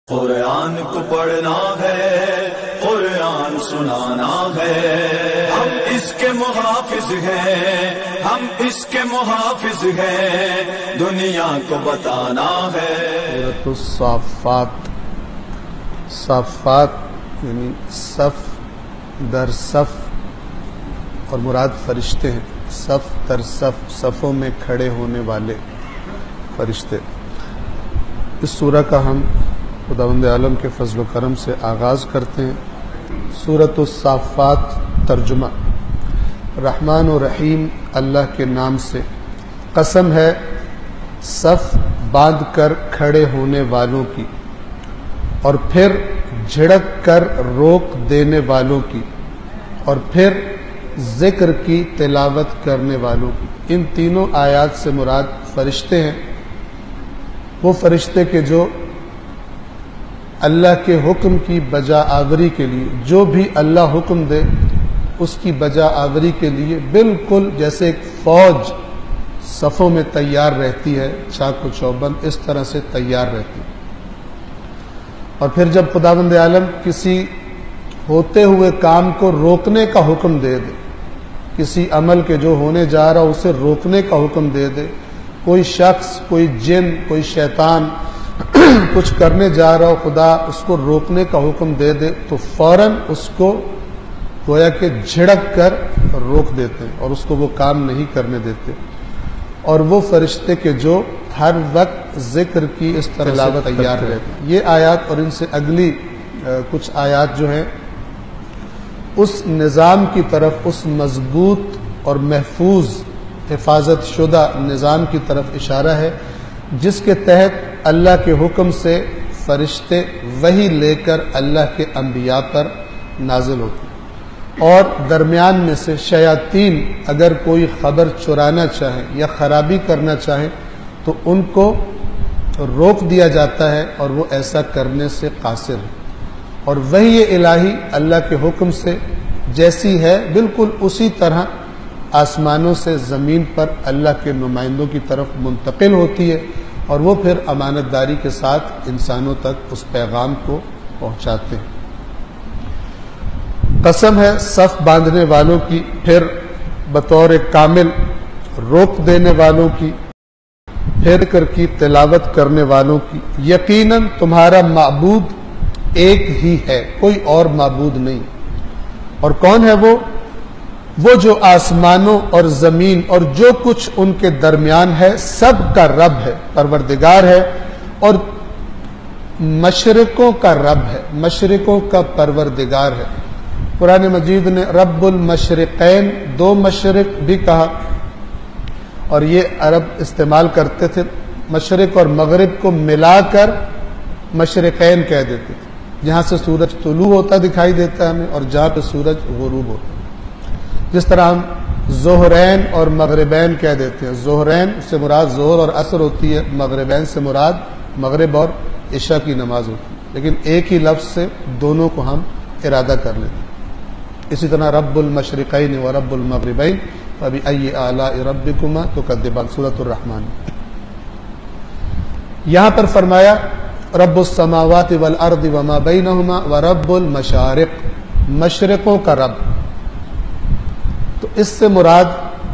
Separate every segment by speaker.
Speaker 1: قرآن کو پڑھنا ہے، قرآن سنانا ہے، ہم اس کے محافظ ہیں، ہم اس کے محافظ ہیں، دنیا کو بتانا ہے۔
Speaker 2: سورۃ الصافات، صافات یعنی صف در صف، اور مراد فرشتے ہیں، صف در صف، صفوں میں کھڑے ہونے والے فرشتے۔ اس سورہ کا ہم خداوند عالم کے فضل و کرم سے آغاز کرتے ہیں۔ سورۃ الصافات ترجمہ۔ رحمان و رحیم اللہ کے نام سے، قسم ہے صف باندھ کر کھڑے ہونے والوں کی، اور پھر جھڑک کر روک دینے والوں کی، اور پھر ذکر کی تلاوت کرنے والوں کی۔ ان تینوں آیات سے مراد فرشتے ہیں، وہ فرشتے کے جو اللہ کے حکم کی بجا آوری کے لیے، جو بھی اللہ حکم دے اس کی بجا آوری کے لیے بالکل جیسے ایک فوج صفوں میں تیار رہتی ہے، چاق و چوبند، اس طرح سے تیار رہتی ہے۔ اور پھر جب خداوند عالم کسی ہوتے ہوئے کام کو روکنے کا حکم دے دے، کسی عمل کے جو ہونے جا رہا اسے روکنے کا حکم دے دے، کوئی شخص، کوئی جن، کوئی شیطان کچھ کرنے جا رہا ہو، خدا اس کو روکنے کا حکم دے دے تو فوراً اس کو گویا کہ جھڑک کر روک دیتے ہیں اور اس کو وہ کام نہیں کرنے دیتے۔ اور وہ فرشتے کے جو ہر وقت ذکر کی اس طرح تلاوت تیار رہتے ہیں۔ یہ آیات اور ان سے اگلی کچھ آیات جو ہیں اس نظام کی طرف، اس مضبوط اور محفوظ حفاظت شدہ نظام کی طرف اشارہ ہے جس کے تحت اللہ کے حکم سے فرشتے وحی لے کر اللہ کے انبیاء پر نازل ہوتے ہیں، اور درمیان میں سے شیاطین اگر کوئی خبر چرانا چاہے یا خرابی کرنا چاہے تو ان کو روک دیا جاتا ہے، اور وہ ایسا کرنے سے قاصر ہے۔ اور وحی الہی اللہ کے حکم سے جیسی ہے بالکل اسی طرح آسمانوں سے زمین پر اللہ کے نمائندوں کی طرف منتقل ہوتی ہے، اور وہ پھر امانت داری کے ساتھ انسانوں تک اس پیغام کو پہنچاتے ہیں۔ قسم ہے صف باندھنے والوں کی، پھر بطور کامل روک دینے والوں کی، پھر کر کی تلاوت کرنے والوں کی۔ یقیناً تمہارا معبود ایک ہی ہے، کوئی اور معبود نہیں۔ اور کون ہے وہ جو آسمانوں اور زمین اور جو کچھ ان کے درمیان ہے سب کا رب ہے، پروردگار ہے، اور مشرقوں کا رب ہے، مشرقوں کا پروردگار ہے۔ قرآن مجید نے رب المشرقین، دو مشرق بھی کہا، اور یہ عرب استعمال کرتے تھے، مشرق اور مغرب کو ملا کر مشرقین کہہ دیتے تھے، جہاں سے سورج طلوع ہوتا دکھائی دیتا ہے ہمیں اور جہاں پہ سورج غروب ہوتا ہے۔ جس طرح ہم ظہرین اور مغربین کہہ دیتے ہیں، ظہرین سے مراد ظہر اور عصر ہوتی ہے، مغربین سے مراد مغرب اور عشاء کی نماز ہوتی ہے، لیکن ایک ہی لفظ سے دونوں کو ہم ارادہ کر لیتے ہیں۔ اسی طرح رب المشرقین و رب المغربین فبأی آلاء ربکما تکذبان، سورۃ الرحمن۔ یہاں پر فرمایا رب السماوات والارض وما بینہما ورب المشارق، مشرقوں کا رب۔ تو اس سے مراد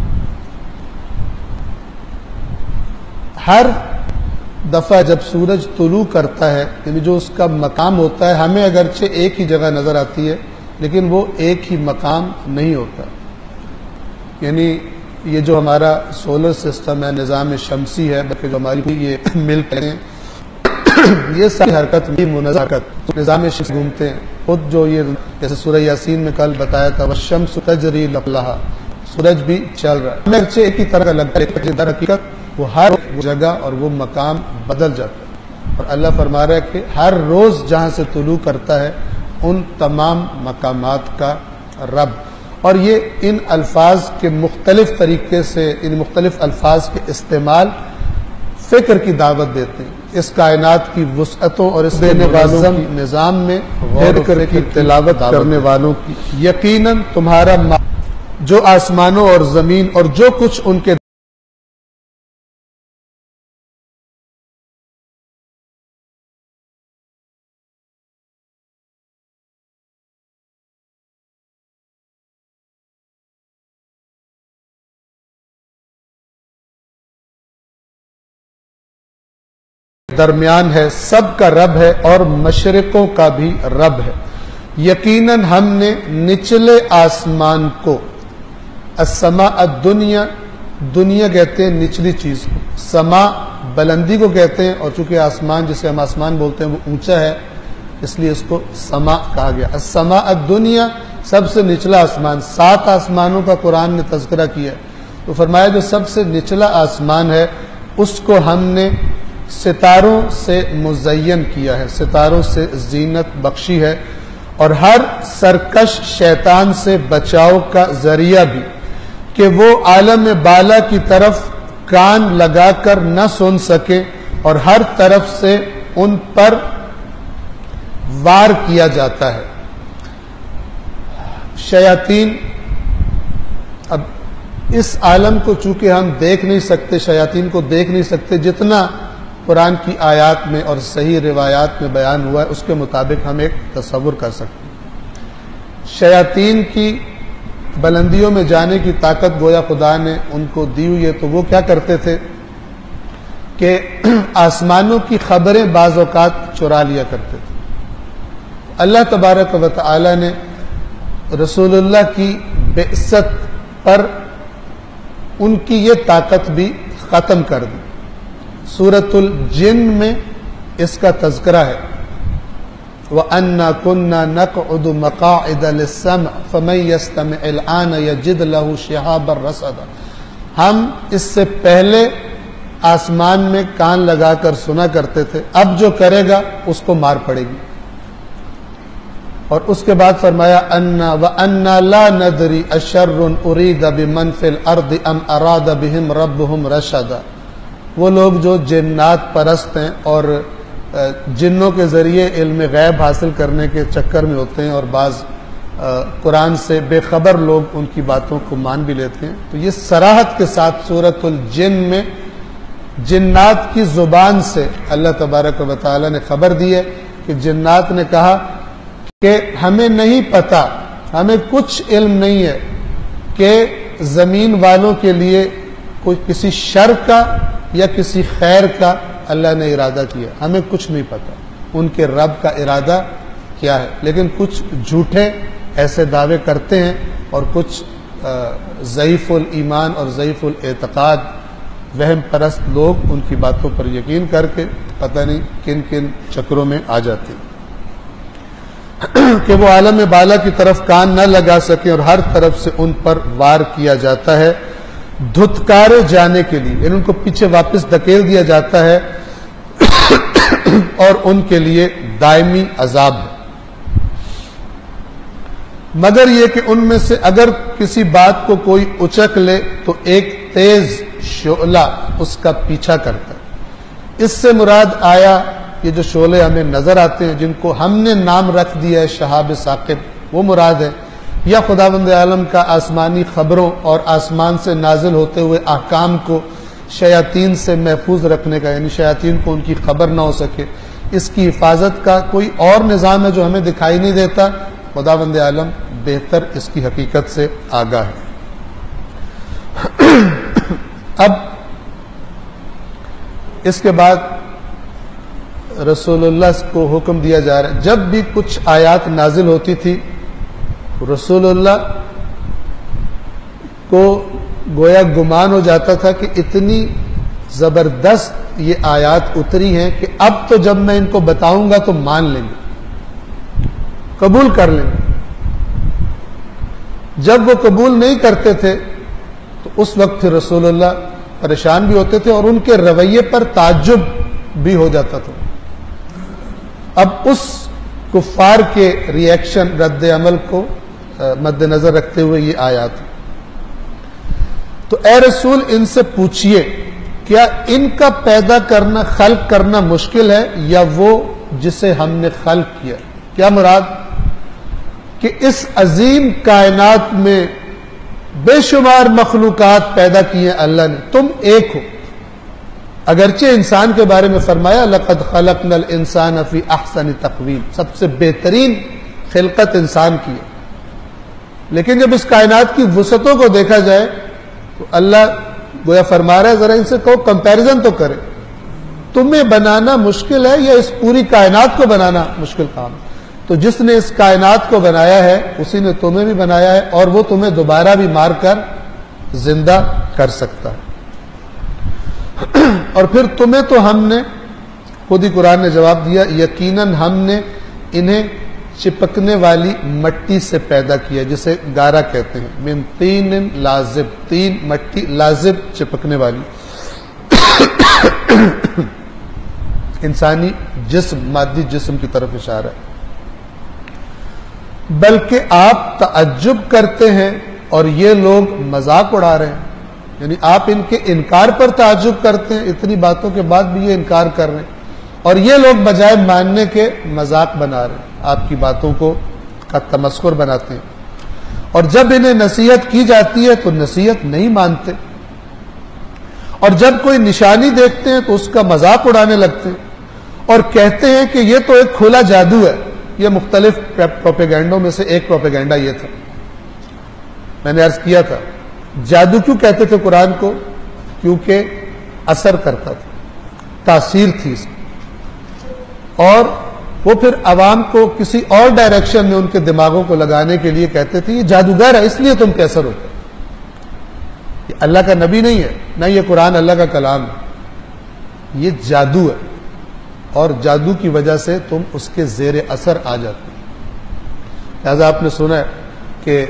Speaker 2: ہر دفعہ جب سورج طلوع کرتا ہے، یعنی جو اس کا مقام ہوتا ہے، ہمیں اگرچہ ایک ہی جگہ نظر آتی ہے لیکن وہ ایک ہی مقام نہیں ہوتا۔ یعنی یہ جو ہمارا سولر سسٹم ہے، نظام شمسی ہے، بلکہ جو ہماری یہ ملک ہیں، یہ ساری حرکت بھی منظم حرکت نظام شمسی گھومتے ہیں خود، جو یہ جیسے سورہ یاسین میں کل بتایا تھا والشمس تجری لها، سورج بھی چل رہا ہے، اگرچہ ایک ہی طرح کا لگتا ہے لیکن در حقیقت وہ ہر جگہ اور وہ مقام بدل جاتا ہے۔ اور اللہ فرما رہا ہے کہ ہر روز جہاں سے طلوع کرتا ہے ان تمام مقامات کا رب۔ اور یہ ان الفاظ کے مختلف طریقے سے، ان مختلف الفاظ کے استعمال فکر کی دعوت دیتے ہیں، اس کائنات کی وسعتوں اور اس دینے والوں کی نظام میں غور کر کی تلاوت کرنے والوں کی۔ یقیناً تمہارا جو آسمانوں اور زمین اور جو کچھ ان کے درمیان ہے، سب کا رب ہے اور مشرقوں کا بھی رب ہے۔ یقیناً ہم نے نچلے آسمان کو، السماء الدنیا، دنیا کہتے ہیں نچلی چیز کو، سما بلندی کو کہتے ہیں، اور چونکہ آسمان جسے ہم آسمان بولتے ہیں وہ اونچا ہے اس لیے اس کو سما کہا گیا۔ السماء الدنیا سب سے نچلا آسمان، 7 آسمانوں کا قرآن نے تذکرہ کیا ہے، تو فرمایا جو سب سے نچلا آسمان ہے اس کو ہم نے ستاروں سے مزین کیا ہے، ستاروں سے زینت بخشی ہے، اور ہر سرکش شیطان سے بچاؤ کا ذریعہ بھی، کہ وہ عالم بالا کی طرف کان لگا کر نہ سن سکے اور ہر طرف سے ان پر وار کیا جاتا ہے۔ شیاطین، اب اس عالم کو چونکہ ہم دیکھ نہیں سکتے، شیاطین کو دیکھ نہیں سکتے، جتنا قرآن کی آیات میں اور صحیح روایات میں بیان ہوا ہے اس کے مطابق ہم ایک تصور کر سکتے ہیں۔ شیاطین کی بلندیوں میں جانے کی طاقت گویا خدا نے ان کو دی ہوئی ہے، تو وہ کیا کرتے تھے کہ آسمانوں کی خبریں بعض اوقات چرا لیا کرتے تھے۔ اللہ تبارک و تعالی نے رسول اللہ کی بعثت پر ان کی یہ طاقت بھی ختم کر دی۔ سورۃ الجن میں اس کا تذکرہ ہے، وَأَنَّا كُنَّا نَقْعُدُ مَقَاعِدَ لِلسَّمْعِ فَمَن يَسْتَمِعِ الْآنَ يَجِدْ لَهُ شِهَابًا رَّصَدًا۔ ہم اس سے پہلے آسمان میں کان لگا کر سنا کرتے تھے، اب جو کرے گا اس کو مار پڑے گی۔ اور اس کے بعد فرمایا وَأَنَّا لَا نَدْرِي أَشَرٌ أُرِيدَ بِمَنْ فِي الْأَرْضِ أَمْ أَرَادَ بِهِمْ رَبُّهُمْ رَشَدًا۔ وہ لوگ جو جنات پرست ہیں اور جنوں کے ذریعے علم غیب حاصل کرنے کے چکر میں ہوتے ہیں، اور بعض قرآن سے بے خبر لوگ ان کی باتوں کو مان بھی لیتے ہیں، تو یہ صراحت کے ساتھ سورۃ الجن میں جنات کی زبان سے اللہ تبارک و تعالی نے خبر دی ہے کہ جنات نے کہا کہ ہمیں نہیں پتا، ہمیں کچھ علم نہیں ہے کہ زمین والوں کے لیے کوئی کسی شر کا یا کسی خیر کا اللہ نے ارادہ کیا، ہمیں کچھ نہیں پتا ان کے رب کا ارادہ کیا ہے، لیکن کچھ جھوٹے ایسے دعوے کرتے ہیں، اور کچھ ضعیف الایمان اور ضعیف الاعتقاد وہم پرست لوگ ان کی باتوں پر یقین کر کے پتہ نہیں کن کن چکروں میں آ جاتے ہیں کہ وہ عالم بالا کی طرف کان نہ لگا سکیں اور ہر طرف سے ان پر وار کیا جاتا ہے، دھتکارے جانے کے لیے، یعنی ان کو پیچھے واپس دھکیل دیا جاتا ہے اور ان کے لیے دائمی عذاب ہے۔ مگر یہ کہ ان میں سے اگر کسی بات کو کوئی اچک لے تو ایک تیز شعلہ اس کا پیچھا کرتا ہے۔ اس سے مراد آیا یہ جو شعلے ہمیں نظر آتے ہیں جن کو ہم نے نام رکھ دیا ہے شہاب ثاقب، وہ مراد ہے، یا خداوند عالم کا آسمانی خبروں اور آسمان سے نازل ہوتے ہوئے احکام کو شیاطین سے محفوظ رکھنے کا، یعنی شیاطین کو ان کی خبر نہ ہو سکے، اس کی حفاظت کا کوئی اور نظام ہے جو ہمیں دکھائی نہیں دیتا۔ خداوند عالم بہتر اس کی حقیقت سے آگاہ ہے۔ اب اس کے بعد رسول اللہ کو حکم دیا جا رہا ہے، جب بھی کچھ آیات نازل ہوتی تھی رسول اللہ کو گویا گمان ہو جاتا تھا کہ اتنی زبردست یہ آیات اتری ہیں کہ اب تو جب میں ان کو بتاؤں گا تو مان لیں گے، قبول کر لیں گے۔ جب وہ قبول نہیں کرتے تھے تو اس وقت رسول اللہ پریشان بھی ہوتے تھے اور ان کے رویے پر تعجب بھی ہو جاتا تھا۔ اب اس کفار کے ری ایکشن رد عمل کو مد نظر رکھتے ہوئے یہ آیات، تو اے رسول ان سے پوچھئے کیا ان کا پیدا کرنا، خلق کرنا مشکل ہے یا وہ جسے ہم نے خلق کیا؟ کیا مراد کہ اس عظیم کائنات میں بے شمار مخلوقات پیدا کی ہیں اللہ نے، تم ایک ہو۔ اگرچہ انسان کے بارے میں فرمایا لَقَدْ خَلَقْنَا الْإِنسَانَ فِي أَحْسَنِ تَقْوِيمٍ، سب سے بہترین خلقت انسان کی ہے، لیکن جب اس کائنات کی وسعتوں کو دیکھا جائے تو اللہ گویا فرما رہا ہے ذرا ان سے کہو کمپیریزن تو کرے، تمہیں بنانا مشکل ہے یا اس پوری کائنات کو بنانا مشکل کام ہے؟ تو جس نے اس کائنات کو بنایا ہے اسی نے تمہیں بھی بنایا ہے، اور وہ تمہیں دوبارہ بھی مار کر زندہ کر سکتا ہے۔ اور پھر تمہیں تو ہم نے، خود ہی قرآن نے جواب دیا، یقیناً ہم نے انہیں چپکنے والی مٹی سے پیدا کیا، جسے گارا کہتے ہیں، من طین لازب، تین مٹی لازب چپکنے والی۔ انسانی جسم، مادی جسم کی طرف اشارہ ہے۔ بلکہ آپ تعجب کرتے ہیں اور یہ لوگ مذاق اڑا رہے ہیں، یعنی آپ ان کے انکار پر تعجب کرتے ہیں، اتنی باتوں کے بعد بھی یہ انکار کر رہے ہیں، اور یہ لوگ بجائے ماننے کے مذاق بنا رہے ہیں، آپ کی باتوں کو کا تمسخر بناتے ہیں، اور جب انہیں نصیحت کی جاتی ہے تو نصیحت نہیں مانتے، اور جب کوئی نشانی دیکھتے ہیں تو اس کا مذاق اڑانے لگتے ہیں اور کہتے ہیں کہ یہ تو ایک کھلا جادو ہے۔ یہ مختلف پروپیگنڈوں میں سے ایک پروپیگنڈا یہ تھا، میں نے عرض کیا تھا جادو کیوں کہتے تھے قرآن کو؟ کیونکہ اثر کرتا تھا، تاثیر تھی اس کی، اور وہ پھر عوام کو کسی اور ڈائریکشن میں ان کے دماغوں کو لگانے کے لیے کہتے تھے یہ جادوگر ہے اس لیے تم پہ اثر ہوتا ہے۔ یہ اللہ کا نبی نہیں ہے، نہ یہ قرآن اللہ کا کلام ہے، یہ جادو ہے، اور جادو کی وجہ سے تم اس کے زیر اثر آ جاتے ہیں۔ لہذا آپ نے سنا ہے کہ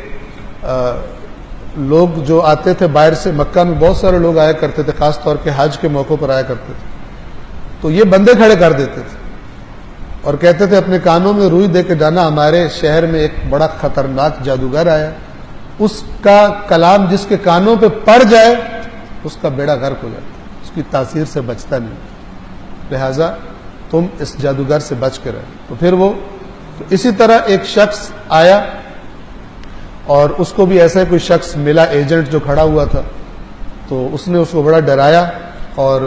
Speaker 2: لوگ جو آتے تھے باہر سے، مکہ میں بہت سارے لوگ آیا کرتے تھے، خاص طور پہ حج کے موقع پر آیا کرتے تھے، تو یہ بندے کھڑے کر دیتے تھے اور کہتے تھے اپنے کانوں میں روئی دے کے جانا، ہمارے شہر میں ایک بڑا خطرناک جادوگر آیا، اس کا کلام جس کے کانوں پہ پڑ جائے اس کا بیڑا غرق ہو جاتا ہے، اس کی تاثیر سے بچتا نہیں، لہذا تم اس جادوگر سے بچ کے رہے۔ تو پھر وہ تو اسی طرح ایک شخص آیا اور اس کو بھی ایسا کوئی شخص ملا، ایجنٹ جو کھڑا ہوا تھا، تو اس نے اس کو بڑا ڈرایا اور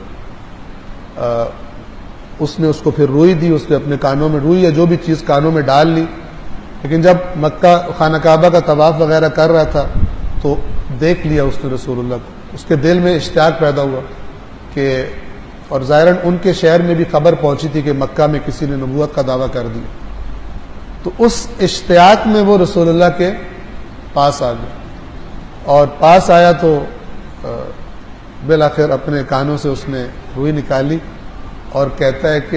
Speaker 2: اس نے اس کو پھر روئی دی، اس نے اپنے کانوں میں روئی یا جو بھی چیز کانوں میں ڈال لی، لیکن جب مکہ خانہ کعبہ کا طواف وغیرہ کر رہا تھا تو دیکھ لیا اس نے رسول اللہ کو، اس کے دل میں اشتیاق پیدا ہوا کہ، اور ظاہراً ان کے شہر میں بھی خبر پہنچی تھی کہ مکہ میں کسی نے نبوت کا دعویٰ کر دیا، تو اس اشتیاق میں وہ رسول اللہ کے پاس آ گیا، اور پاس آیا تو بالآخر اپنے کانوں سے اس نے روئی نکالی اور کہتا ہے کہ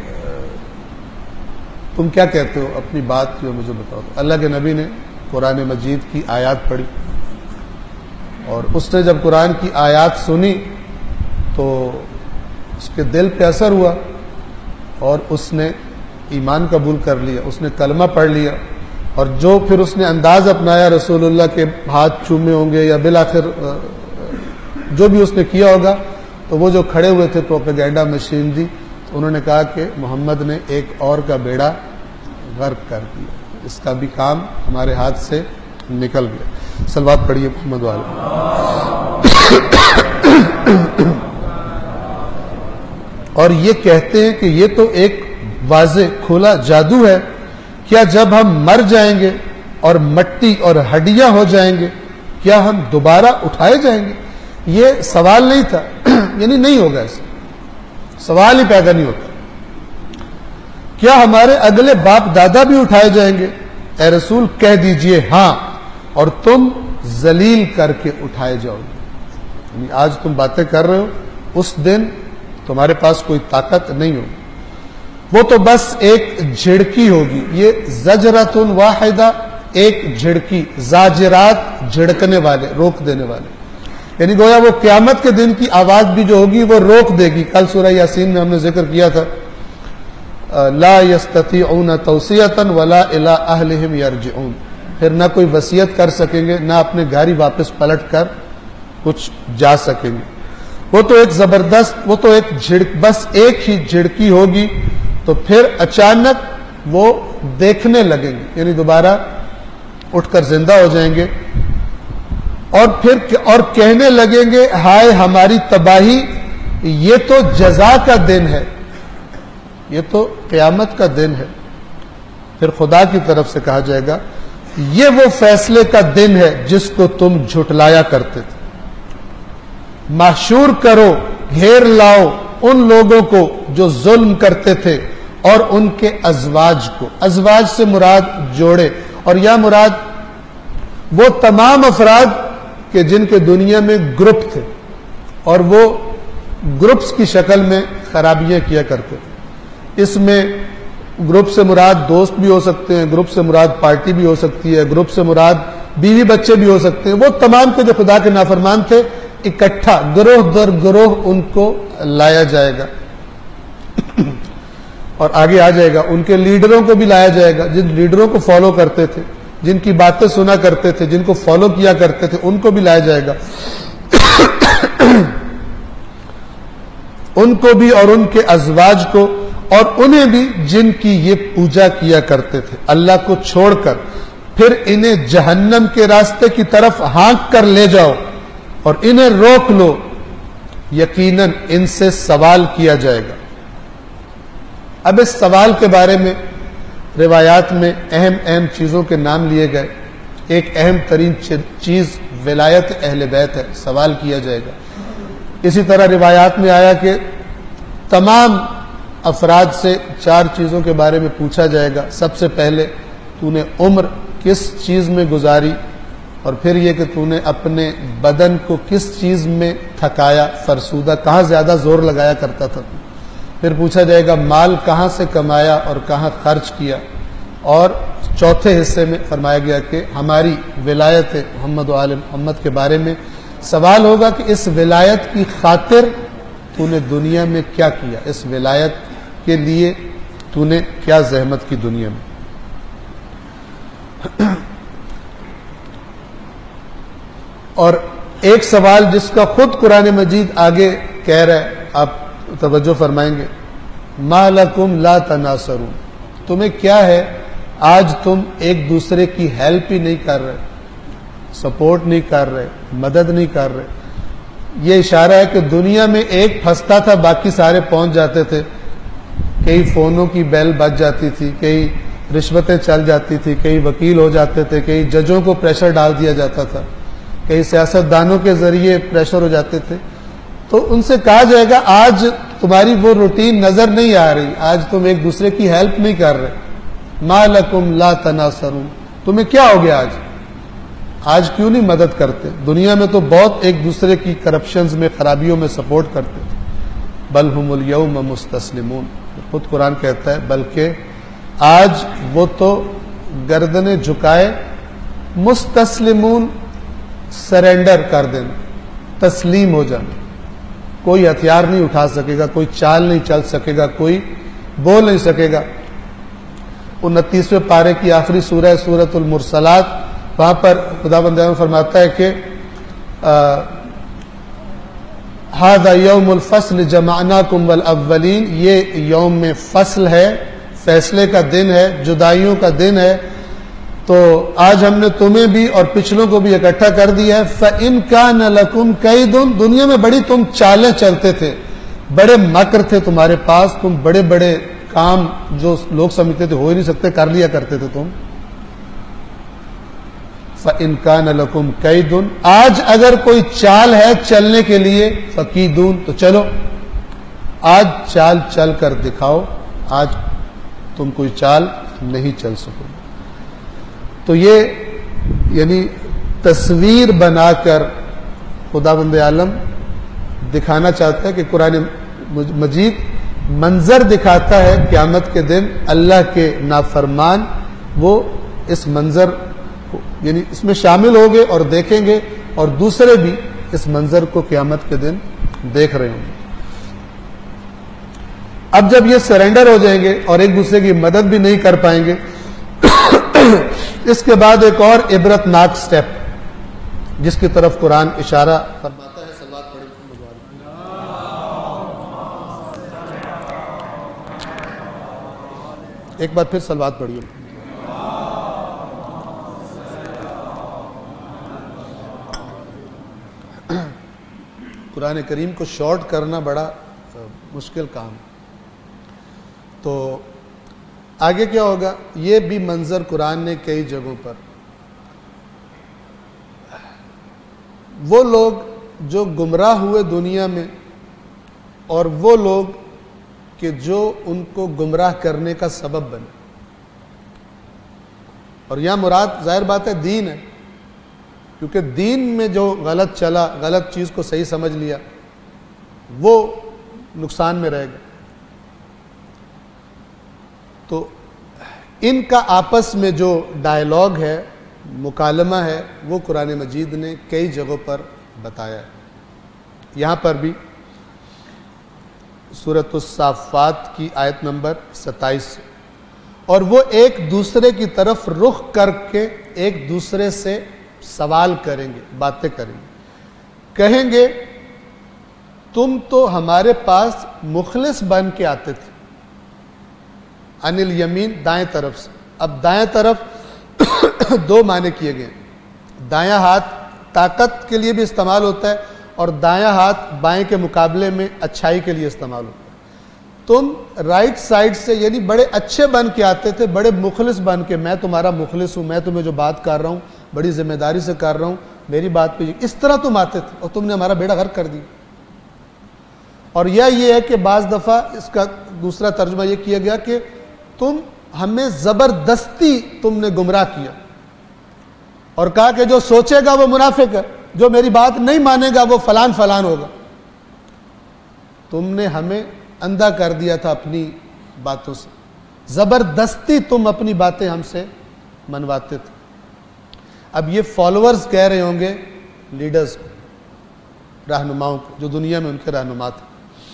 Speaker 2: تم کیا کہتے ہو، اپنی بات جو مجھے بتاؤ۔ اللہ کے نبی نے قرآن مجید کی آیات پڑھی، اور اس نے جب قرآن کی آیات سنی تو اس کے دل پہ اثر ہوا اور اس نے ایمان قبول کر لیا، اس نے کلمہ پڑھ لیا، اور جو پھر اس نے انداز اپنایا رسول اللہ کے ہاتھ چومے ہوں گے یا بالآخر جو بھی اس نے کیا ہوگا، تو وہ جو کھڑے ہوئے تھے پروپیگنڈا مشین دی، انہوں نے کہا کہ محمد نے ایک اور کا بیڑا غرق کر دیا، اس کا بھی کام ہمارے ہاتھ سے نکل گیا۔ صلوات پڑھیے محمد والے۔ اور یہ کہتے ہیں کہ یہ تو ایک واضح کھلا جادو ہے، کیا جب ہم مر جائیں گے اور مٹی اور ہڈیاں ہو جائیں گے کیا ہم دوبارہ اٹھائے جائیں گے؟ یہ سوال نہیں تھا، یعنی نہیں ہوگا، ایسا سوال ہی پیدا نہیں ہوتا۔ کیا ہمارے اگلے باپ دادا بھی اٹھائے جائیں گے؟ اے رسول کہہ دیجئے ہاں، اور تم ذلیل کر کے اٹھائے جاؤ گے، یعنی آج تم باتیں کر رہے ہو، اس دن تمہارے پاس کوئی طاقت نہیں ہوگی، وہ تو بس ایک جھڑکی ہوگی۔ یہ زجرۃ واحدہ، ایک جھڑکی، زاجرات جھڑکنے والے، روک دینے والے، یعنی گویا وہ قیامت کے دن کی آواز بھی جو ہوگی وہ روک دے گی۔ کل سورہ یاسین میں ہم نے ذکر کیا تھا، لا یستطیعون توصیۃ ولا الی اہلہم یرجعون، پھر نہ کوئی وصیت کر سکیں گے، نہ اپنے گھر ہی واپس پلٹ کر کچھ جا سکیں گے۔ وہ تو ایک زبردست، وہ تو ایک بس ایک ہی جھڑکی ہوگی، تو پھر اچانک وہ دیکھنے لگیں گے، یعنی دوبارہ اٹھ کر زندہ ہو جائیں گے، اور پھر اور کہنے لگیں گے ہائے ہماری تباہی، یہ تو جزا کا دن ہے، یہ تو قیامت کا دن ہے۔ پھر خدا کی طرف سے کہا جائے گا یہ وہ فیصلے کا دن ہے جس کو تم جھٹلایا کرتے تھے، محشور کرو، گھیر لاؤ ان لوگوں کو جو ظلم کرتے تھے اور ان کے ازواج کو. ازواج سے مراد جوڑے، اور یا مراد وہ تمام افراد کہ جن کے دنیا میں گروپ تھے اور وہ گروپس کی شکل میں خرابیاں کیا کرتے تھے. اس میں گروپ سے مراد دوست بھی ہو سکتے ہیں، گروپ سے مراد پارٹی بھی ہو سکتی ہے، گروپ سے مراد بیوی بچے بھی ہو سکتے ہیں. وہ تمام کے جو خدا کے نافرمان تھے اکٹھا گروہ در گروہ ان کو لایا جائے گا، اور آگے آ جائے گا ان کے لیڈروں کو بھی لایا جائے گا. جن لیڈروں کو فالو کرتے تھے، جن کی باتیں سنا کرتے تھے، جن کو فالو کیا کرتے تھے، ان کو بھی لایا جائے گا. ان کو بھی اور ان کے ازواج کو، اور انہیں بھی جن کی یہ پوجا کیا کرتے تھے اللہ کو چھوڑ کر. پھر انہیں جہنم کے راستے کی طرف ہانک کر لے جاؤ اور انہیں روک لو، یقیناً ان سے سوال کیا جائے گا. اب اس سوال کے بارے میں روایات میں اہم چیزوں کے نام لیے گئے. ایک اہم ترین چیز ولایت اہل بیت ہے، سوال کیا جائے گا. اسی طرح روایات میں آیا کہ تمام افراد سے 4 چیزوں کے بارے میں پوچھا جائے گا. سب سے پہلے تو نے عمر کس چیز میں گزاری، اور پھر یہ کہ تو نے اپنے بدن کو کس چیز میں تھکایا، فرسودہ کہاں زیادہ زور لگایا کرتا تھا. پھر پوچھا جائے گا مال کہاں سے کمایا اور کہاں خرچ کیا. اور چوتھے حصے میں فرمایا گیا کہ ہماری ولایت محمد و آل محمد کے بارے میں سوال ہوگا کہ اس ولایت کی خاطر تو نے دنیا میں کیا کیا، اس ولایت کے لیے تو نے کیا زحمت کی دنیا میں. اور ایک سوال جس کا خود قرآن مجید آگے کہہ رہا ہے، آپ توجہ فرمائیں گے، ما لکم لا تناصرون، تمہیں کیا ہے آج تم ایک دوسرے کی ہیلپ ہی نہیں کر رہے، سپورٹ نہیں کر رہے، مدد نہیں کر رہے. یہ اشارہ ہے کہ دنیا میں ایک پھنستا تھا، باقی سارے پہنچ جاتے تھے. کئی فونوں کی بیل بج جاتی تھی، کئی رشوتیں چل جاتی تھی، کئی وکیل ہو جاتے تھے، کئی ججوں کو پریشر ڈال دیا جاتا تھا، کئی سیاستدانوں کے ذریعے پریشر ہو جاتے تھے. تو ان سے کہا جائے گا آج تمہاری وہ روٹین نظر نہیں آ رہی، آج تم ایک دوسرے کی ہیلپ نہیں کر رہے. ما لکم لا تناصرون، تمہیں کیا ہو گیا آج کیوں نہیں مدد کرتے؟ دنیا میں تو بہت ایک دوسرے کی کرپشنز میں، خرابیوں میں سپورٹ کرتے تھے. بل ہم الیوم مستسلمون، خود قرآن کہتا ہے بلکہ آج وہ تو گردنیں جھکائے، مستسلمون سرینڈر کر دینا، تسلیم ہو جانا. کوئی ہتھیار نہیں اٹھا سکے گا، کوئی چال نہیں چل سکے گا، کوئی بول نہیں سکے گا. 29ویں پارے کی آخری سورہ ہے سورۃ المرسلات، وہاں پر خداوند فرماتا ہے کہ ھذا یوم الفصل جمعناکم والاولین، یہ یوم فصل ہے، فیصلے کا دن ہے، جدائیوں کا دن ہے. تو آج ہم نے تمہیں بھی اور پچھلوں کو بھی اکٹھا کر دیا ہے. فَإِن كَانَ لَكُمْ كَيْدٌ، دنیا میں بڑی تم چالیں چلتے تھے، بڑے مکر تھے تمہارے پاس، تم بڑے بڑے کام جو لوگ سمجھتے تھے ہو ہی نہیں سکتے کر لیا کرتے تھے تم. فَإِن كَانَ لَكُمْ كَيْدٌ، آج اگر کوئی چال ہے چلنے کے لیے، فَكِيدُونَ، تو چلو آج چال چل کر دکھاؤ. آج تم کوئی چال نہیں چل سکو. تو یہ یعنی تصویر بنا کر خداوند عالم دکھانا چاہتا ہے کہ قرآن مجید منظر دکھاتا ہے قیامت کے دن اللہ کے نافرمان وہ اس منظر کو یعنی اس میں شامل ہوں گے اور دیکھیں گے، اور دوسرے بھی اس منظر کو قیامت کے دن دیکھ رہے ہوں گے. اب جب یہ سرنڈر ہو جائیں گے اور ایک دوسرے کی مدد بھی نہیں کر پائیں گے، اس کے بعد ایک اور عبرت ناک سٹیپ جس کی طرف قرآن اشارہ فرماتا ہے. صلوات پڑھیں. ایک بار پھر صلوات پڑھیے. قرآن کریم کو شارٹ کرنا بڑا مشکل کام. تو آگے کیا ہوگا؟ یہ بھی منظر قرآن نے کئی جگہوں پر، وہ لوگ جو گمراہ ہوئے دنیا میں اور وہ لوگ کہ جو ان کو گمراہ کرنے کا سبب بنے. اور یہاں مراد ظاہر بات ہے دین ہے، کیونکہ دین میں جو غلط چلا، غلط چیز کو صحیح سمجھ لیا، وہ نقصان میں رہے گا. تو ان کا آپس میں جو ڈائیلاگ ہے، مکالمہ ہے، وہ قرآن مجید نے کئی جگہوں پر بتایا ہے. یہاں پر بھی سورۃ الصافات کی آیت نمبر 27، اور وہ ایک دوسرے کی طرف رخ کر کے ایک دوسرے سے سوال کریں گے، باتیں کریں گے، کہیں گے تم تو ہمارے پاس مخلص بن کے آتے تھے. عن الیمین، دائیں طرف سے. اب دائیں طرف دو معنی کیے گئے. دایاں ہاتھ طاقت کے لیے بھی استعمال ہوتا ہے، اور دایاں ہاتھ بائیں کے مقابلے میں اچھائی کے لیے استعمال ہوتا ہے. تم رائٹ سائڈ سے یعنی بڑے اچھے بن کے آتے تھے، بڑے مخلص بن کے، میں تمہارا مخلص ہوں، میں تمہیں جو بات کر رہا ہوں بڑی ذمہ داری سے کر رہا ہوں، میری بات پہ اس طرح تم آتے تھے، اور تم نے ہمارا بیڑا غرق کر دیا. اور یہ ہے کہ بعض دفعہ اس کا دوسرا ترجمہ یہ کیا گیا کہ تم ہمیں زبردستی تم نے گمراہ کیا، اور کہا کہ جو سوچے گا وہ منافق ہے، جو میری بات نہیں مانے گا وہ فلان فلان ہوگا. تم نے ہمیں اندھا کر دیا تھا اپنی باتوں سے، زبردستی تم اپنی باتیں ہم سے منواتے تھے. اب یہ فالوورز کہہ رہے ہوں گے لیڈرز کو، رہنماؤں کو، جو دنیا میں ان کے رہنما تھے،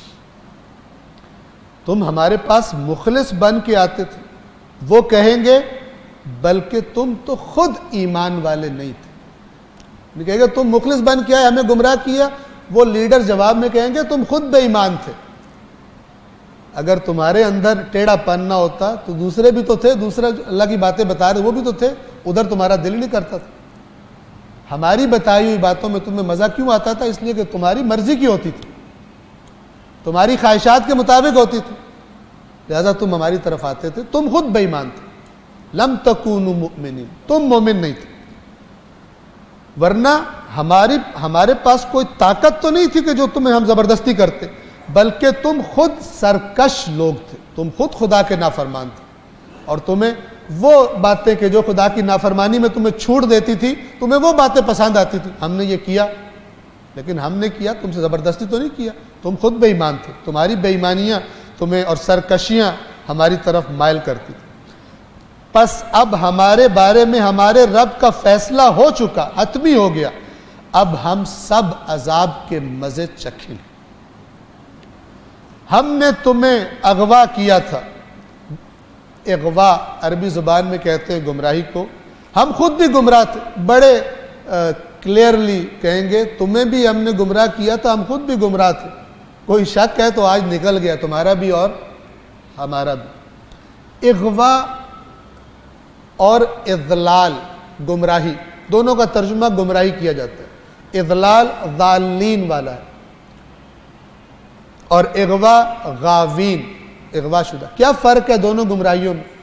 Speaker 2: تم ہمارے پاس مخلص بن کے آتے تھے. وہ کہیں گے بلکہ تم تو خود ایمان والے نہیں تھے. نہیں کہے گا تم مخلص بن کے آئے، ہمیں گمراہ کیا. وہ لیڈر جواب میں کہیں گے تم خود بے ایمان تھے. اگر تمہارے اندر ٹیڑھا پن نہ ہوتا تو دوسرے بھی تو تھے، دوسرے اللہ کی باتیں بتا رہے وہ بھی تو تھے، ادھر تمہارا دل نہیں کرتا تھا. ہماری بتائی ہوئی باتوں میں تمہیں مزہ کیوں آتا تھا؟ اس لیے کہ تمہاری مرضی کی ہوتی تھی، تمہاری خواہشات کے مطابق ہوتی تھی، لہذا تم ہماری طرف آتے تھے. تم خود بے ایمان تھے. لم تکونوا مؤمنین، تم مومن نہیں تھے. ورنہ ہمارے پاس کوئی طاقت تو نہیں تھی کہ جو تمہیں ہم زبردستی کرتے، بلکہ تم خود سرکش لوگ تھے، تم خود خدا کے نافرمان تھے. اور تمہیں وہ باتیں کہ جو خدا کی نافرمانی میں تمہیں چھوٹ دیتی تھی، تمہیں وہ باتیں پسند آتی تھی. ہم نے یہ کیا، لیکن ہم نے کیا تم سے زبردستی تو نہیں کیا، تم خود بے ایمان تھے. تمہاری بے ایمانیاں تمہیں اور سرکشیاں ہماری طرف مائل کرتی تھی. پس اب ہمارے بارے میں ہمارے رب کا فیصلہ ہو چکا، حتمی ہو گیا. اب ہم سب عذاب کے مزے چکھیں. ہم نے تمہیں اغوا کیا تھا. اغوا عربی زبان میں کہتے ہیں گمراہی کو. ہم خود بھی گمراہ تھے. بڑے کلیئرلی کہیں گے تمہیں بھی ہم نے گمراہ کیا تھا، ہم خود بھی گمراہ تھے. کوئی شک ہے تو آج نکل گیا، تمہارا بھی اور ہمارا بھی. اغوا اور اضلال، گمراہی، دونوں کا ترجمہ گمراہی کیا جاتا ہے. اضلال ضالین والا ہے، اور اغوا غاوین، اغوا شدہ. کیا فرق ہے دونوں گمراہیوں میں؟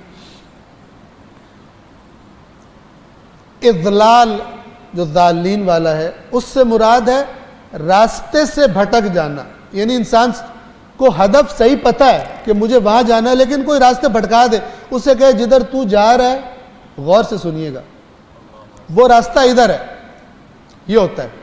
Speaker 2: اضلال جو ضالین والا ہے، اس سے مراد ہے راستے سے بھٹک جانا. یعنی انسان کو ہدف صحیح پتہ ہے کہ مجھے وہاں جانا ہے، لیکن کوئی راستے بھٹکا دے. اسے کہے جدھر تو جا رہا ہے غور سے سنیے گا، وہ راستہ ادھر ہے. یہ ہوتا ہے،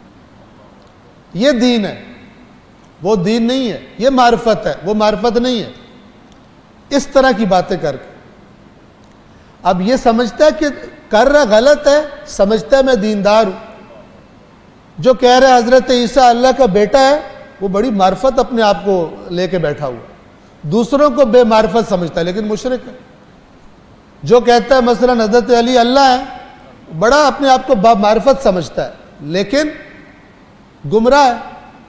Speaker 2: یہ دین ہے، وہ دین نہیں ہے. یہ معرفت ہے، وہ معرفت نہیں ہے. اس طرح کی باتیں کر کے اب یہ سمجھتا ہے کہ کر رہا غلط ہے، سمجھتا ہے میں دیندار ہوں. جو کہہ رہا ہے حضرت عیسیٰ اللہ کا بیٹا ہے، وہ بڑی معرفت اپنے آپ کو لے کے بیٹھا ہوا. دوسروں کو بے معرفت سمجھتا ہے لیکن مشرک ہے. جو کہتا ہے مثلا حضرت علی اللہ ہے، بڑا اپنے آپ کو با معرفت سمجھتا ہے لیکن گمراہ ہے.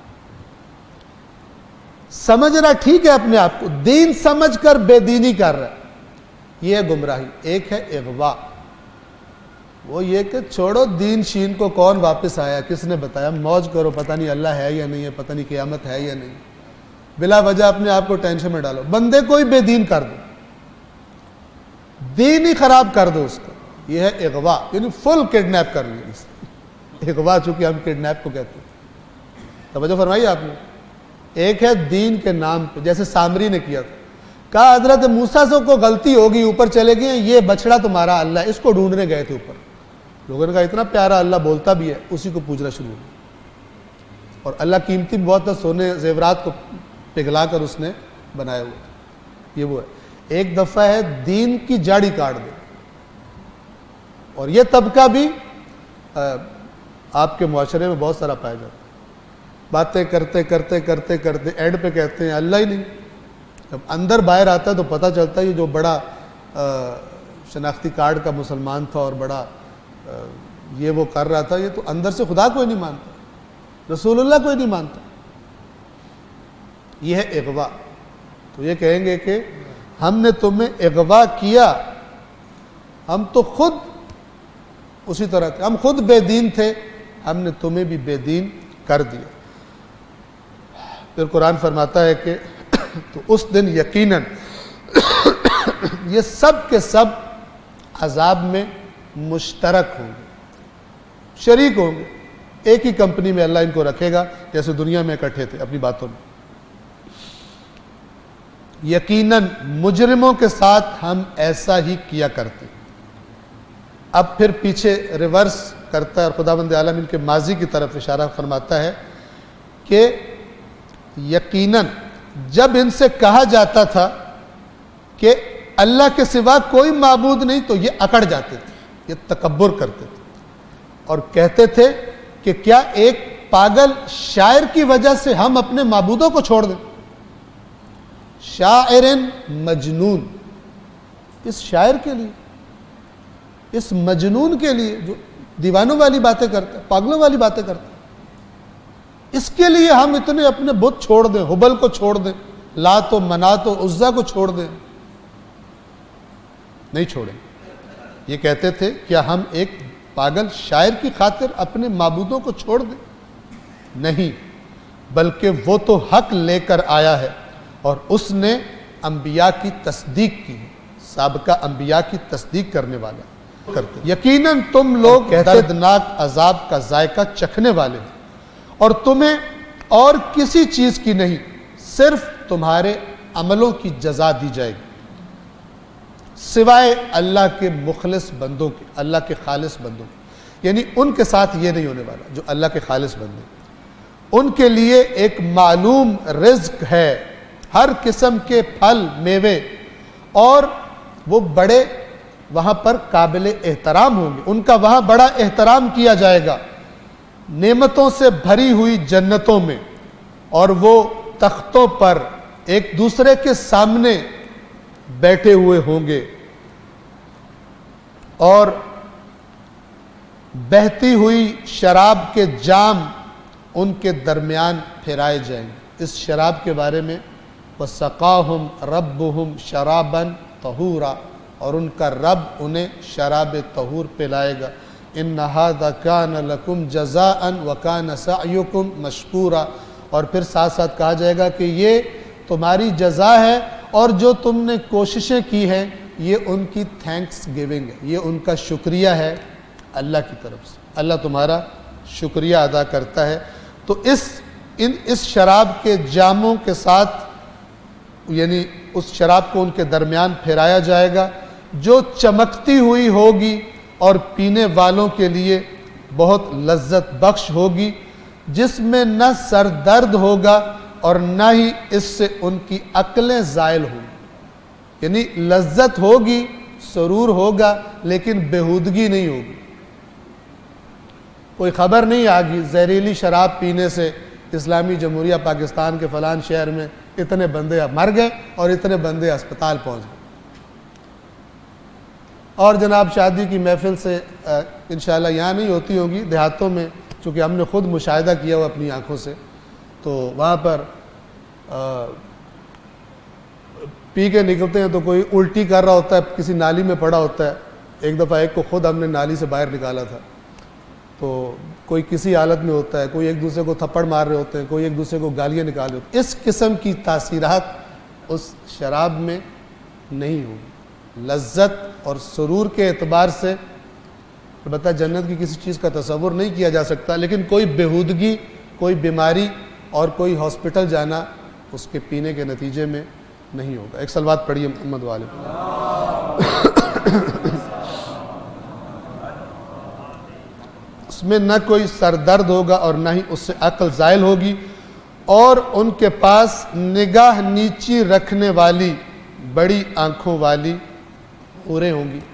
Speaker 2: سمجھ رہا ٹھیک ہے اپنے آپ کو، دین سمجھ کر بے دینی کر رہا ہے. یہ ہے گمراہی. ایک ہے اغوا، وہ یہ کہ چھوڑو دین شین کو، کون واپس آیا، کس نے بتایا، موج کرو، پتہ نہیں اللہ ہے یا نہیں ہے، پتہ نہیں قیامت ہے یا نہیں. بلا وجہ اپنے آپ کو ٹینشن میں ڈالو. بندے کو ہی بے دین کر دو، دین ہی خراب کر دو اس کا. یہ ہے اغوا، یعنی فل کڈنیپ کر لیا. اغوا چونکہ ہم کڈنیپ کو کہتے ہیں. توجہ فرمائیے آپ نے. ایک ہے دین کے نام پہ، جیسے سامری نے کیا تھا، کہا حضرت موسیٰ سے کو غلطی ہوگی، اوپر چلے گئے، یہ بچڑا تمہارا اللہ ہے، اس کو ڈھونڈنے گئے تھے اوپر. لوگوں نے کہا اتنا پیارا اللہ بولتا بھی ہے، اسی کو پوجنا شروع ہو. اور اللہ قیمتی بہت تھا، سونے زیورات کو پگھلا کر اس نے بنایا ہوا. یہ وہ ہے. ایک دفعہ ہے دین کی جاڑی کاٹ دے. اور یہ طبقہ بھی آپ کے معاشرے میں بہت سارا پایا جاتا ہے. باتیں کرتے کرتے کرتے کرتے اینڈ پہ کہتے ہیں اللہ ہی نہیں. جب اندر باہر آتا ہے تو پتہ چلتا ہے یہ جو بڑا شناختی کارڈ کا مسلمان تھا اور بڑا یہ وہ کر رہا تھا، یہ تو اندر سے خدا کوئی نہیں مانتا، رسول اللہ کوئی نہیں مانتا. یہ ہے اغوا. تو یہ کہیں گے کہ ہم نے تمہیں اغوا کیا، ہم تو خود اسی طرح تھے، ہم خود بے دین تھے، ہم نے تمہیں بھی بے دین کر دیا. پھر قرآن فرماتا ہے کہ تو اس دن یقیناً یہ سب کے سب عذاب میں مشترک ہوں گے، شریک ہوں گے. ایک ہی کمپنی میں اللہ ان کو رکھے گا جیسے دنیا میں اکٹھے تھے اپنی باتوں میں. یقیناً مجرموں کے ساتھ ہم ایسا ہی کیا کرتے. اب پھر پیچھے ریورس کرتا ہے اور خداوند عالمین کے ماضی کی طرف اشارہ فرماتا ہے کہ یقیناً جب ان سے کہا جاتا تھا کہ اللہ کے سوا کوئی معبود نہیں تو یہ اکڑ جاتے تھے، یہ تکبر کرتے تھے اور کہتے تھے کہ کیا ایک پاگل شاعر کی وجہ سے ہم اپنے معبودوں کو چھوڑ دیں. شاعر مجنون، اس شاعر کے لیے، اس مجنون کے لیے جو دیوانوں والی باتیں کرتا ہے، پاگلوں والی باتیں کرتا ہے، اس کے لیے ہم اتنے اپنے بت چھوڑ دیں، ہبل کو چھوڑ دیں، لات و منات و عزا کو چھوڑ دیں؟ نہیں چھوڑیں. یہ کہتے تھے کیا ہم ایک پاگل شاعر کی خاطر اپنے معبودوں کو چھوڑ دیں؟ نہیں، بلکہ وہ تو حق لے کر آیا ہے اور اس نے انبیاء کی تصدیق کی، سابقہ انبیاء کی تصدیق کرنے والا کرتے. یقیناً تم لوگ دردناک عذاب کا ذائقہ چکھنے والے ہیں اور تمہیں اور کسی چیز کی نہیں، صرف تمہارے عملوں کی جزا دی جائے گی، سوائے اللہ کے مخلص بندوں کے، اللہ کے خالص بندوں کے. یعنی ان کے ساتھ یہ نہیں ہونے والا جو اللہ کے خالص بندے. ان کے لیے ایک معلوم رزق ہے، ہر قسم کے پھل میوے، اور وہ بڑے وہاں پر قابل احترام ہوں گے. ان کا وہاں بڑا احترام کیا جائے گا، نعمتوں سے بھری ہوئی جنتوں میں، اور وہ تختوں پر ایک دوسرے کے سامنے بیٹھے ہوئے ہوں گے اور بہتی ہوئی شراب کے جام ان کے درمیان پھیرائے جائیں گے. اس شراب کے بارے میں وَسَقَاهُمْ رَبُّهُمْ شَرَابًا طَهُورًا، اور ان کا رب انہیں شراب طہور پلائے گا. إِنَّ هَذَا كَانَ لَكُمْ جَزَاءً وَكَانَ سَعْيُكُمْ مَشْكُورًا. اور پھر ساتھ ساتھ کہا جائے گا کہ یہ تمہاری جزا ہے اور جو تم نے کوششیں کی ہیں یہ ان کی تھینکس گیونگ ہے، یہ ان کا شکریہ ہے اللہ کی طرف سے. اللہ تمہارا شکریہ ادا کرتا ہے. تو اس شراب کے جاموں کے ساتھ، یعنی اس شراب کو ان کے درمیان پھیرایا جائے گا جو چمکتی ہوئی ہوگی اور پینے والوں کے لیے بہت لذت بخش ہوگی، جس میں نہ سر درد ہوگا اور نہ ہی اس سے ان کی عقلیں زائل ہوں. یعنی لذت ہوگی، سرور ہوگا، لیکن بےہودگی نہیں ہوگی. کوئی خبر نہیں آگی زہریلی شراب پینے سے اسلامی جمہوریہ پاکستان کے فلان شہر میں اتنے بندے مر گئے اور اتنے بندے اسپتال پہنچ گئے. اور جناب شادی کی محفل سے انشاءاللہ یہاں نہیں ہوتی ہوگی، دیہاتوں میں، چونکہ ہم نے خود مشاہدہ کیا ہوا اپنی آنکھوں سے، تو وہاں پر پی کے نکلتے ہیں تو کوئی الٹی کر رہا ہوتا ہے، کسی نالی میں پڑا ہوتا ہے. ایک دفعہ ایک کو خود ہم نے نالی سے باہر نکالا تھا. تو کوئی کسی حالت میں ہوتا ہے، کوئی ایک دوسرے کو تھپڑ مار رہے ہوتے ہیں، کوئی ایک دوسرے کو گالیاں نکال رہے ہوتے ہیں. اس قسم کی تاثیرات اس شراب میں نہیں ہوگی. لذت اور سرور کے اعتبار سے البتہ جنت کی کسی چیز کا تصور نہیں کیا جا سکتا، لیکن کوئی بےہودگی، کوئی بیماری اور کوئی ہاسپٹل جانا اس کے پینے کے نتیجے میں نہیں ہوگا۔ ایک صلوات پڑھیے محمد والے۔ اس میں نہ کوئی سر درد ہوگا اور نہ ہی اس سے عقل زائل ہوگی، اور ان کے پاس نگاہ نیچی رکھنے والی بڑی آنکھوں والی حوریں ہوں گی،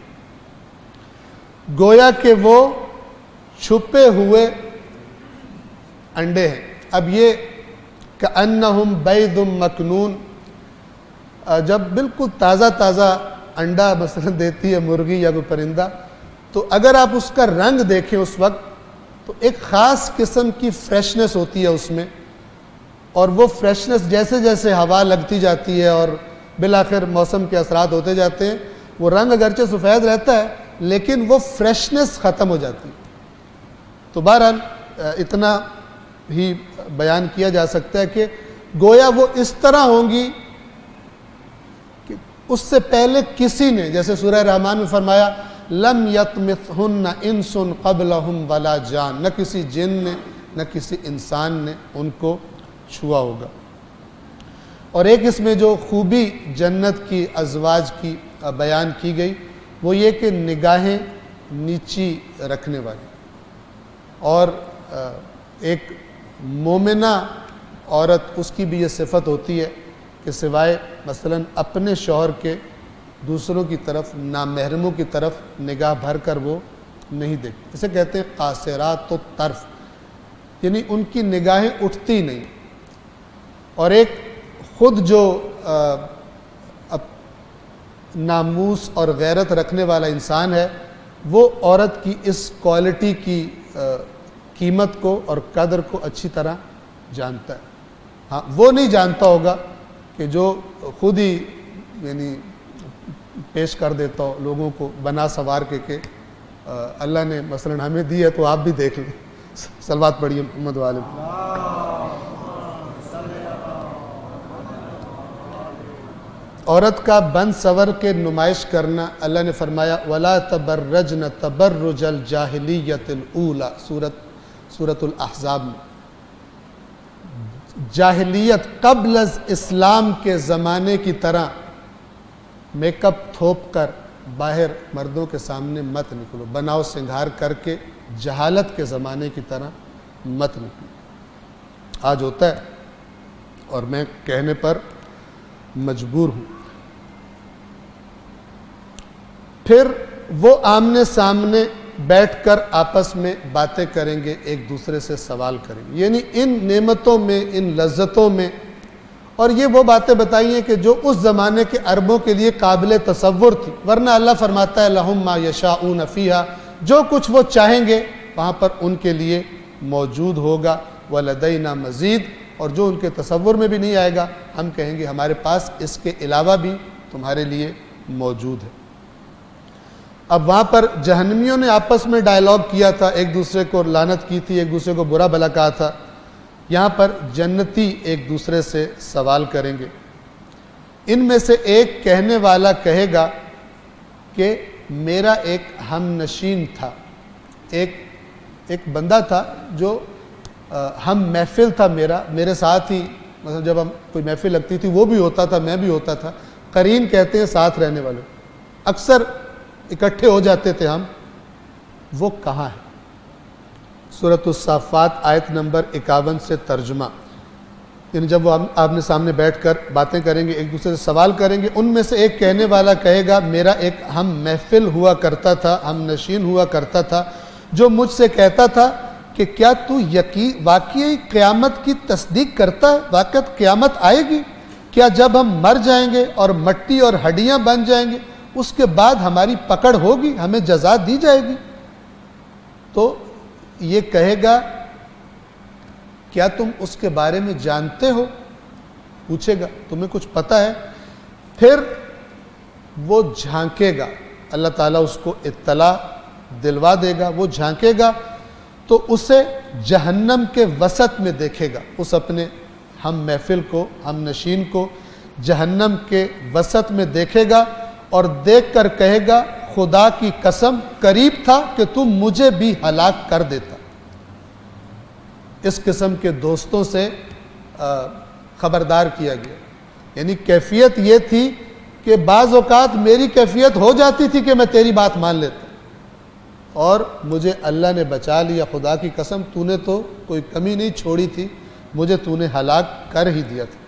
Speaker 2: گویا کہ وہ چھپے ہوئے انڈے ہیں۔ اب یہ کأنہم بیض مکنون، جب بالکل تازہ تازہ انڈا مثلا دیتی ہے مرغی یا کوئی پرندہ، تو اگر آپ اس کا رنگ دیکھیں اس وقت تو ایک خاص قسم کی فریشنس ہوتی ہے اس میں، اور وہ فریشنس جیسے جیسے ہوا لگتی جاتی ہے اور بالآخر موسم کے اثرات ہوتے جاتے ہیں، وہ رنگ اگرچہ سفید رہتا ہے لیکن وہ فریشنس ختم ہو جاتی ہے۔ تو بہرحال اتنا ہی بیان کیا جا سکتا ہے کہ گویا وہ اس طرح ہوں گی کہ اس سے پہلے کسی نے، جیسے سورہ رحمان میں فرمایا لم یطمثہن انس قبلہم ولا جان، نہ کسی جن نے نہ کسی انسان نے ان کو چھوا ہوگا۔ اور ایک اس میں جو خوبی جنت کی ازواج کی بیان کی گئی وہ یہ کہ نگاہیں نیچی رکھنے والی، اور ایک مومنہ عورت اس کی بھی یہ صفت ہوتی ہے کہ سوائے مثلا اپنے شوہر کے دوسروں کی طرف، نامحرموں کی طرف نگاہ بھر کر وہ نہیں دیکھتی۔ اسے کہتے ہیں قاصرات الطرف، یعنی ان کی نگاہیں اٹھتی نہیں۔ اور ایک خود جو ناموس اور غیرت رکھنے والا انسان ہے وہ عورت کی اس کوالٹی کی قیمت کو اور قدر کو اچھی طرح جانتا ہے۔ ہاں وہ نہیں جانتا ہوگا کہ جو خود ہی یعنی پیش کر دیتا ہو لوگوں کو بنا سوار کے کہ اللہ نے مثلا ہمیں دی ہے تو آپ بھی دیکھ لیں۔ صلوات پڑھیے محمد والے۔ عورت کا بن سور کے نمائش کرنا، اللہ نے فرمایا وَلَا تَبَرَّجْنَ تَبَرُّجَ الْجَاهِلِيَّةِ الْأُولَى سورۃ الاحزاب میں، جاہلیت قبل از اسلام کے زمانے کی طرح میک اپ تھوپ کر باہر مردوں کے سامنے مت نکلو، بناؤ سنگھار کر کے جہالت کے زمانے کی طرح مت نکلو۔ آج ہوتا ہے اور میں کہنے پر مجبور ہوں۔ پھر وہ آمنے سامنے بیٹھ کر آپس میں باتیں کریں گے، ایک دوسرے سے سوال کریں گے، یعنی ان نعمتوں میں، ان لذتوں میں۔ اور یہ وہ باتیں بتائی ہیں کہ جو اس زمانے کے عربوں کے لیے قابل تصور تھی، ورنہ اللہ فرماتا ہے لَهُم مَا يَشَاءُونَ فِيهَا، جو کچھ وہ چاہیں گے وہاں پر ان کے لیے موجود ہوگا، وَلَدَيْنَا مَزِيد، اور جو ان کے تصور میں بھی نہیں آئے گا ہم کہیں گے ہمارے پاس اس کے علاوہ بھی تمہارے لیے موجود ہے۔ اب وہاں پر جہنمیوں نے آپس میں ڈائلاگ کیا تھا، ایک دوسرے کو لعنت کی تھی، ایک دوسرے کو برا بھلا کہا تھا۔ یہاں پر جنتی ایک دوسرے سے سوال کریں گے۔ ان میں سے ایک کہنے والا کہے گا کہ میرا ایک ہم نشین تھا، ایک بندہ تھا جو ہم محفل تھا، میرے ساتھ ہی، مثلا جب ہم کوئی محفل لگتی تھی وہ بھی ہوتا تھا، میں بھی ہوتا تھا۔ قرین کہتے ہیں ساتھ رہنے والے، اکثر اکٹھے ہو جاتے تھے ہم، وہ کہاں ہے؟ سورۃ الصافات آیت نمبر 51 سے ترجمہ، یعنی جب وہ آمنے سامنے بیٹھ کر باتیں کریں گے، ایک دوسرے سے سوال کریں گے، ان میں سے ایک کہنے والا کہے گا میرا ایک ہم محفل ہوا کرتا تھا، ہم نشین ہوا کرتا تھا، جو مجھ سے کہتا تھا کہ کیا تو واقعی قیامت کی تصدیق کرتا ہے؟ واقعی قیامت آئے گی کیا؟ جب ہم مر جائیں گے اور مٹی اور ہڈیاں بن جائیں گے اس کے بعد ہماری پکڑ ہوگی، ہمیں جزا دی جائے گی؟ تو یہ کہے گا کیا تم اس کے بارے میں جانتے ہو؟ پوچھے گا تمہیں کچھ پتہ ہے؟ پھر وہ جھانکے گا، اللہ تعالیٰ اس کو اطلاع دلوا دے گا، وہ جھانکے گا تو اسے جہنم کے وسط میں دیکھے گا، اس اپنے ہم محفل کو، ہم نشین کو جہنم کے وسط میں دیکھے گا، اور دیکھ کر کہے گا خدا کی قسم قریب تھا کہ تم مجھے بھی ہلاک کر دیتا۔ اس قسم کے دوستوں سے خبردار کیا گیا. یعنی کیفیت یہ تھی کہ بعض اوقات میری کیفیت ہو جاتی تھی کہ میں تیری بات مان لیتا اور مجھے اللہ نے بچا لیا. خدا کی قسم تو نے تو کوئی کمی نہیں چھوڑی تھی, مجھے تو نے ہلاک کر ہی دیا تھا.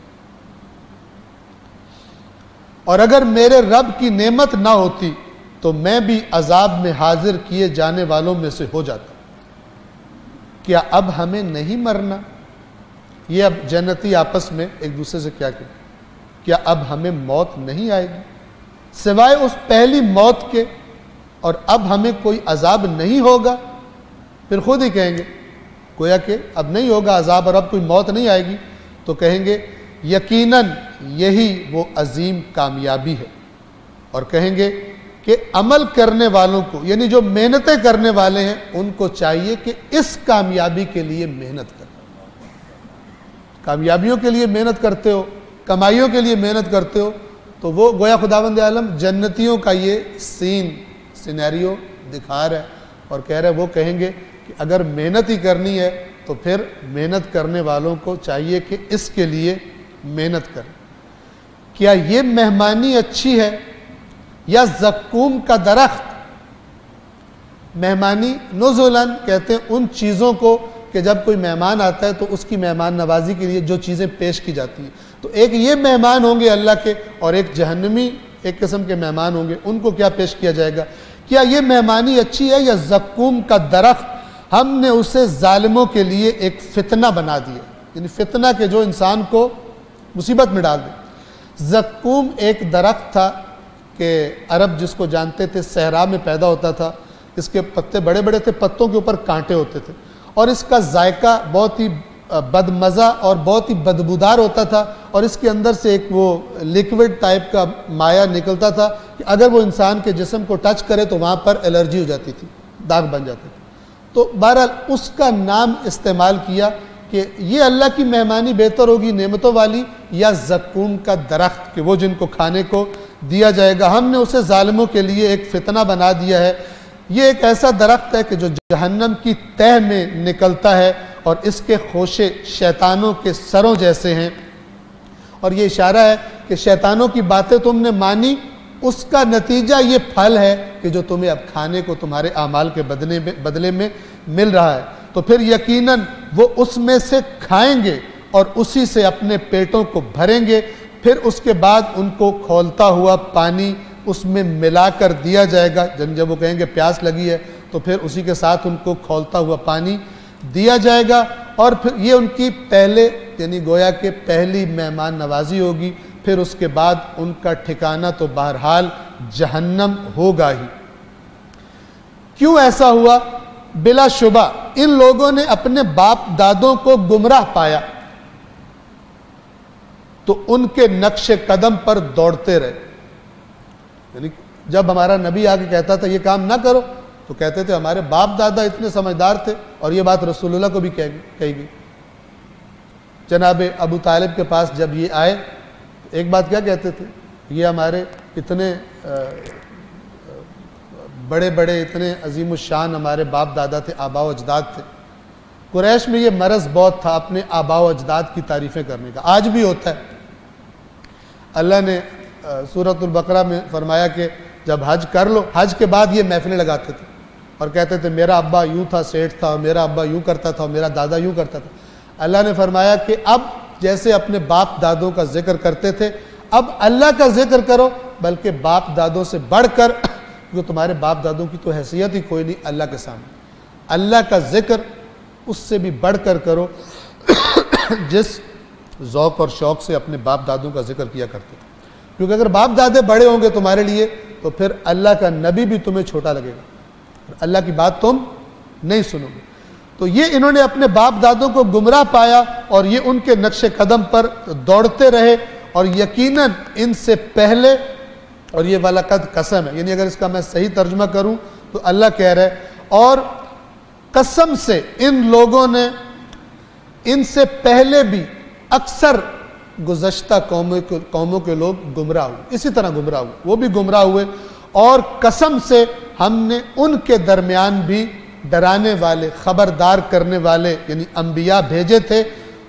Speaker 2: اور اگر میرے رب کی نعمت نہ ہوتی تو میں بھی عذاب میں حاضر کیے جانے والوں میں سے ہو جاتا. کیا اب ہمیں نہیں مرنا؟ یہ اب جنتی آپس میں ایک دوسرے سے کیا کہیں, کیا اب ہمیں موت نہیں آئے گی سوائے اس پہلی موت کے, اور اب ہمیں کوئی عذاب نہیں ہوگا؟ پھر خود ہی کہیں گے گویا کہ اب نہیں ہوگا عذاب اور اب کوئی موت نہیں آئے گی, تو کہیں گے یقیناً یہی وہ عظیم کامیابی ہے. اور کہیں گے کہ عمل کرنے والوں کو, یعنی جو محنتیں کرنے والے ہیں, ان کو چاہیے کہ اس کامیابی کے لیے محنت کریں. کامیابیوں کے لیے محنت کرتے ہو, کمائیوں کے لیے محنت کرتے ہو, تو وہ گویا خداوند عالم جنتیوں کا یہ سینیریو دکھا رہا ہے اور کہہ رہا ہے, وہ کہیں گے کہ اگر محنت ہی کرنی ہے تو پھر محنت کرنے والوں کو چاہیے کہ اس کے لیے محنت کریں. کیا یہ مہمانی اچھی ہے یا زقوم کا درخت؟ مہمانی نزلاً کہتے ہیں ان چیزوں کو کہ جب کوئی مہمان آتا ہے تو اس کی مہمان نوازی کے لیے جو چیزیں پیش کی جاتی ہیں. تو ایک یہ مہمان ہوں گے اللہ کے, اور ایک جہنمی ایک قسم کے مہمان ہوں گے, ان کو کیا پیش کیا جائے گا؟ کیا یہ مہمانی اچھی ہے یا زقوم کا درخت ہم نے اسے ظالموں کے لیے ایک فتنہ بنا دیا. یعنی فتنہ کہ جو انسان کو مصیبت میں ڈال دے. زقوم ایک درخت تھا کہ عرب جس کو جانتے تھے صحرا میں پیدا ہوتا تھا. اس کے پتے بڑے بڑے تھے, پتوں کے اوپر کانٹے ہوتے تھے, اور اس کا ذائقہ بہت ہی بدمزہ اور بہت ہی بدبودار ہوتا تھا, اور اس کے اندر سے ایک وہ لیکوڈ ٹائپ کا مائع نکلتا تھا کہ اگر وہ انسان کے جسم کو ٹچ کرے تو وہاں پر الرجی ہو جاتی تھی, داغ بن جاتے تھے. تو بہرحال اس کا نام استعمال کیا کہ یہ اللہ کی مہمانی بہتر ہوگی نعمتوں والی یا زقوم کا درخت کہ وہ جن کو کھانے کو دیا جائے گا, ہم نے اسے ظالموں کے لیے ایک فتنہ بنا دیا ہے. یہ ایک ایسا درخت ہے کہ جو جہنم کی تہ میں نکلتا ہے, اور اس کے خوشے شیطانوں کے سروں جیسے ہیں. اور یہ اشارہ ہے کہ شیطانوں کی باتیں تم نے مانی, اس کا نتیجہ یہ پھل ہے کہ جو تمہیں اب کھانے کو تمہارے اعمال کے بدلے میں مل رہا ہے. تو پھر یقیناً وہ اس میں سے کھائیں گے اور اسی سے اپنے پیٹوں کو بھریں گے. پھر اس کے بعد ان کو کھولتا ہوا پانی اس میں ملا کر دیا جائے گا. جب وہ کہیں گے پیاس لگی ہے تو پھر اسی کے ساتھ ان کو کھولتا ہوا پانی دیا جائے گا. اور پھر یہ ان کی پہلے یعنی گویا کہ پہلی مہمان نوازی ہوگی. پھر اس کے بعد ان کا ٹھکانہ تو بہرحال جہنم ہوگا ہی. کیوں ایسا ہوا؟ بلا شبہ ان لوگوں نے اپنے باپ دادوں کو گمراہ پایا تو ان کے نقش قدم پر دوڑتے رہے. یعنی جب ہمارا نبی آ کے کہتا تھا یہ کام نہ کرو تو کہتے تھے ہمارے باپ دادا اتنے سمجھدار تھے, اور یہ بات رسول اللہ کو بھی کہی گئی. جناب ابو طالب کے پاس جب یہ آئے ایک بات کیا کہتے تھے, یہ ہمارے اتنے بڑے بڑے اتنے عظیم الشان ہمارے باپ دادا تھے, آبا و اجداد تھے. قریش میں یہ مرض بہت تھا اپنے آبا و اجداد کی تعریفیں کرنے کا, آج بھی ہوتا ہے. اللہ نے سورۃ البقرہ میں فرمایا کہ جب حج کر لو, حج کے بعد یہ محفلیں لگاتے تھے اور کہتے تھے میرا ابا یوں تھا, سیٹھ تھا, اور میرا ابا یوں کرتا تھا, اور میرا دادا یوں کرتا تھا. اللہ نے فرمایا کہ اب جیسے اپنے باپ دادوں کا ذکر کرتے تھے اب اللہ کا ذکر کرو, بلکہ باپ دادوں سے بڑھ کر, کیونکہ تمہارے باپ دادوں کی تو حیثیت ہی کوئی نہیں اللہ کے سامنے. اللہ کا ذکر اس سے بھی بڑھ کر کرو جس ذوق اور شوق سے اپنے باپ دادوں کا ذکر کیا کرتے تھے. کیونکہ اگر باپ دادے بڑے ہوں گے تمہارے لیے تو پھر اللہ کا نبی بھی تمہیں چھوٹا لگے گا, اللہ کی بات تم نہیں سنو گے. تو یہ انہوں نے اپنے باپ دادوں کو گمراہ پایا اور یہ ان کے نقش قدم پر دوڑتے رہے. اور یقیناً ان سے پہلے, اور یہ وَلَقَدْ قسم ہے, یعنی اگر اس کا میں صحیح ترجمہ کروں تو اللہ کہہ رہے اور قسم سے ان لوگوں نے ان سے پہلے بھی اکثر گزشتہ قوموں کے لوگ گمراہ ہوئے, اسی طرح گمراہ ہوئے, وہ بھی گمراہ ہوئے. اور قسم سے ہم نے ان کے درمیان بھی ڈرانے والے, خبردار کرنے والے یعنی انبیاء بھیجے تھے.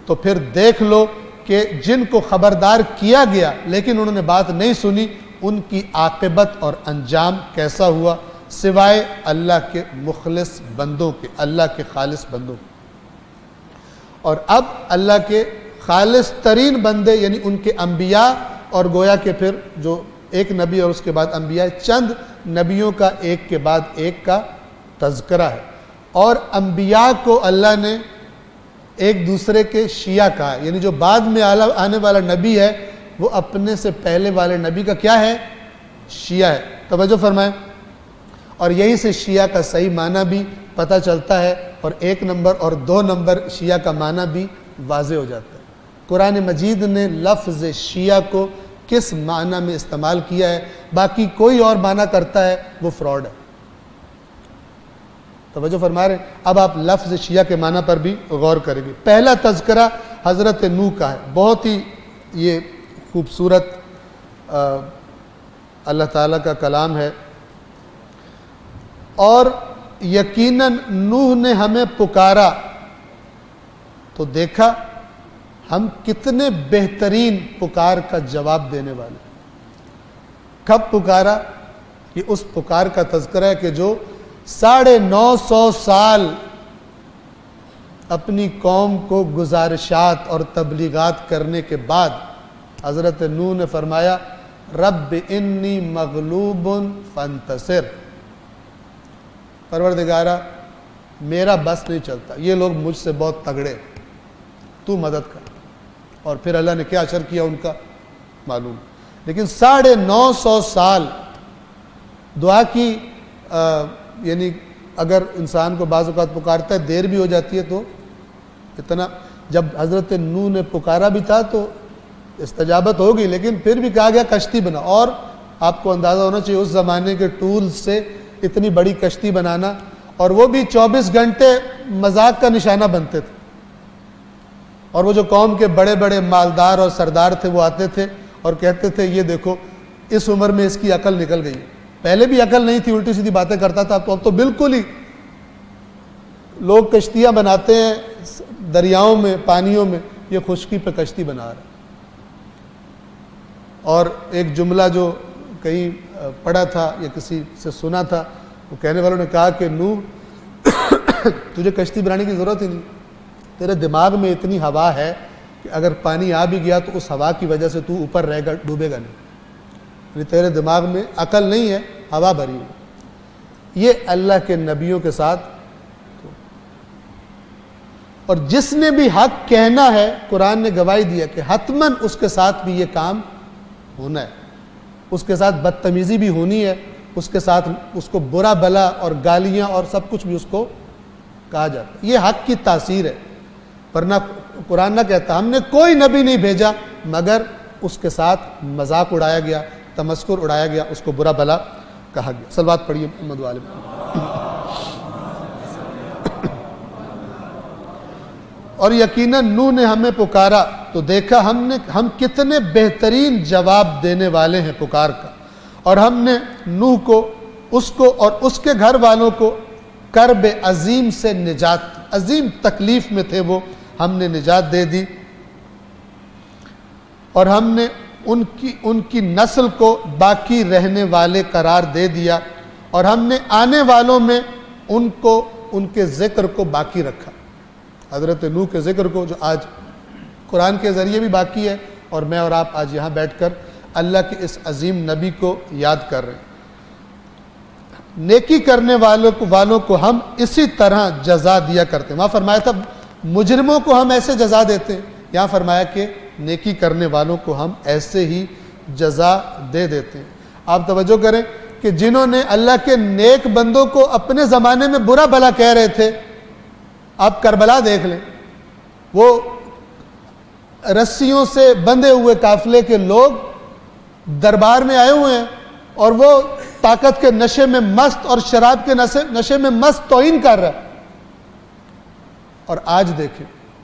Speaker 2: تو پھر دیکھ لو کہ جن کو خبردار کیا گیا لیکن انہوں نے بات نہیں سنی، ان کی عاقبت اور انجام کیسا ہوا، سوائے اللہ کے مخلص بندوں کے، اللہ کے خالص بندوں کے۔ اور اب اللہ کے خالص ترین بندے یعنی ان کے انبیاء، اور گویا کہ پھر جو ایک نبی اور اس کے بعد انبیاء، چند نبیوں کا ایک کے بعد ایک کا تذکرہ ہے۔ اور انبیاء کو اللہ نے ایک دوسرے کے شیعہ کہا ہے، یعنی جو بعد میں آنے والا نبی ہے وہ اپنے سے پہلے والے نبی کا کیا ہے؟ شیعہ ہے۔ توجہ فرمائیں۔ اور یہی سے شیعہ کا صحیح معنی بھی پتہ چلتا ہے، اور 1 نمبر اور 2 نمبر شیعہ کا معنی بھی واضح ہو جاتا ہے۔ قرآن مجید نے لفظ شیعہ کو کس معنی میں استعمال کیا ہے، باقی کوئی اور معنی کرتا ہے وہ فراڈ ہے۔ توجہ فرما رہے ہیں۔ اب آپ لفظ شیعہ کے معنی پر بھی غور کریں گے۔ پہلا تذکرہ حضرت نوح کا ہے، بہت ہی یہ خوبصورت اللہ تعالیٰ کا کلام ہے، اور یقیناً نوح نے ہمیں پکارا تو دیکھا ہم کتنے بہترین پکار کا جواب دینے والے۔ کب پکارا؟ یہ اس پکار کا تذکرہ ہے کہ جو 950 سال اپنی قوم کو گزارشات اور تبلیغات کرنے کے بعد حضرت نوح نے فرمایا رب انی مغلوب فانتصر، پروردگارہ میرا بس نہیں چلتا، یہ لوگ مجھ سے بہت تگڑے، تو مدد کر۔ اور پھر اللہ نے کیا اثر کیا ان کا معلوم۔ لیکن 950 سال دعا کی یعنی اگر انسان کو بعض اوقات پکارتا ہے دیر بھی ہو جاتی ہے، تو اتنا جب حضرت نوح نے پکارا بھی تھا تو استجابت ہوگی، لیکن پھر بھی کہا گیا کشتی بنا۔ اور آپ کو اندازہ ہونا چاہیے اس زمانے کے ٹولز سے اتنی بڑی کشتی بنانا، اور وہ بھی 24 گھنٹے مذاق کا نشانہ بنتے تھے۔ اور وہ جو قوم کے بڑے بڑے مالدار اور سردار تھے وہ آتے تھے اور کہتے تھے یہ دیکھو اس عمر میں اس کی عقل نکل گئی، پہلے بھی عقل نہیں تھی، الٹی سیدھی باتیں کرتا تھا، تو اب تو بالکل ہی لوگ کشتیاں بناتے ہیں دریاؤں میں، پانیوں میں، یہ خشکی پہ کشتی بنا رہا ہے۔ اور ایک جملہ جو کہیں پڑھا تھا یا کسی سے سنا تھا، وہ کہنے والوں نے کہا کہ نوح تجھے کشتی بنانے کی ضرورت ہی نہیں، تیرے دماغ میں اتنی ہوا ہے کہ اگر پانی آ بھی گیا تو اس ہوا کی وجہ سے تو اوپر رہے گا، ڈوبے گا نہیں، یعنی تیرے دماغ میں عقل نہیں ہے، ہوا بھری ہے۔ یہ اللہ کے نبیوں کے ساتھ، اور جس نے بھی حق کہنا ہے قرآن نے گواہی دیا کہ حتماً اس کے ساتھ بھی یہ کام ہونا ہے، اس کے ساتھ بدتمیزی بھی ہونی ہے، اس کے ساتھ اس کو برا بلا اور گالیاں اور سب کچھ بھی اس کو کہا جاتا ہے۔ یہ حق کی تاثیر ہے، ورنہ قرآن نہ کہتا ہم نے کوئی نبی نہیں بھیجا مگر اس کے ساتھ مذاق اڑایا گیا، تمسخر اڑایا گیا، اس کو برا بلا کہا گیا۔ صلوات پڑھیے محمد والے۔ اور یقیناً نوح نے ہمیں پکارا تو دیکھا ہم کتنے بہترین جواب دینے والے ہیں پکار کا، اور ہم نے نوح کو، اس کو اور اس کے گھر والوں کو کرب عظیم سے نجات، عظیم تکلیف میں تھے وہ، ہم نے نجات دے دی، اور ہم نے ان کی نسل کو باقی رہنے والے قرار دے دیا، اور ہم نے آنے والوں میں ان کے ذکر کو باقی رکھا، حضرت نوح کے ذکر کو جو آج قرآن کے ذریعے بھی باقی ہے، اور میں اور آپ آج یہاں بیٹھ کر اللہ کے اس عظیم نبی کو یاد کر رہے ہیں۔ نیکی کرنے والوں کو ہم اسی طرح جزا دیا کرتے ہیں۔ وہاں فرمایا تھا مجرموں کو ہم ایسے جزا دیتے ہیں، یہاں فرمایا کہ نیکی کرنے والوں کو ہم ایسے ہی جزا دے دیتے ہیں۔ آپ توجہ کریں کہ جنہوں نے اللہ کے نیک بندوں کو اپنے زمانے میں برا بھلا کہہ رہے تھے، آپ کربلا دیکھ لیں، وہ رسیوں سے بندھے ہوئے قافلے کے لوگ دربار میں آئے ہوئے ہیں، اور وہ طاقت کے نشے میں مست اور شراب کے نشے میں مست توہین کر رہا ہے۔ اور آج دیکھیں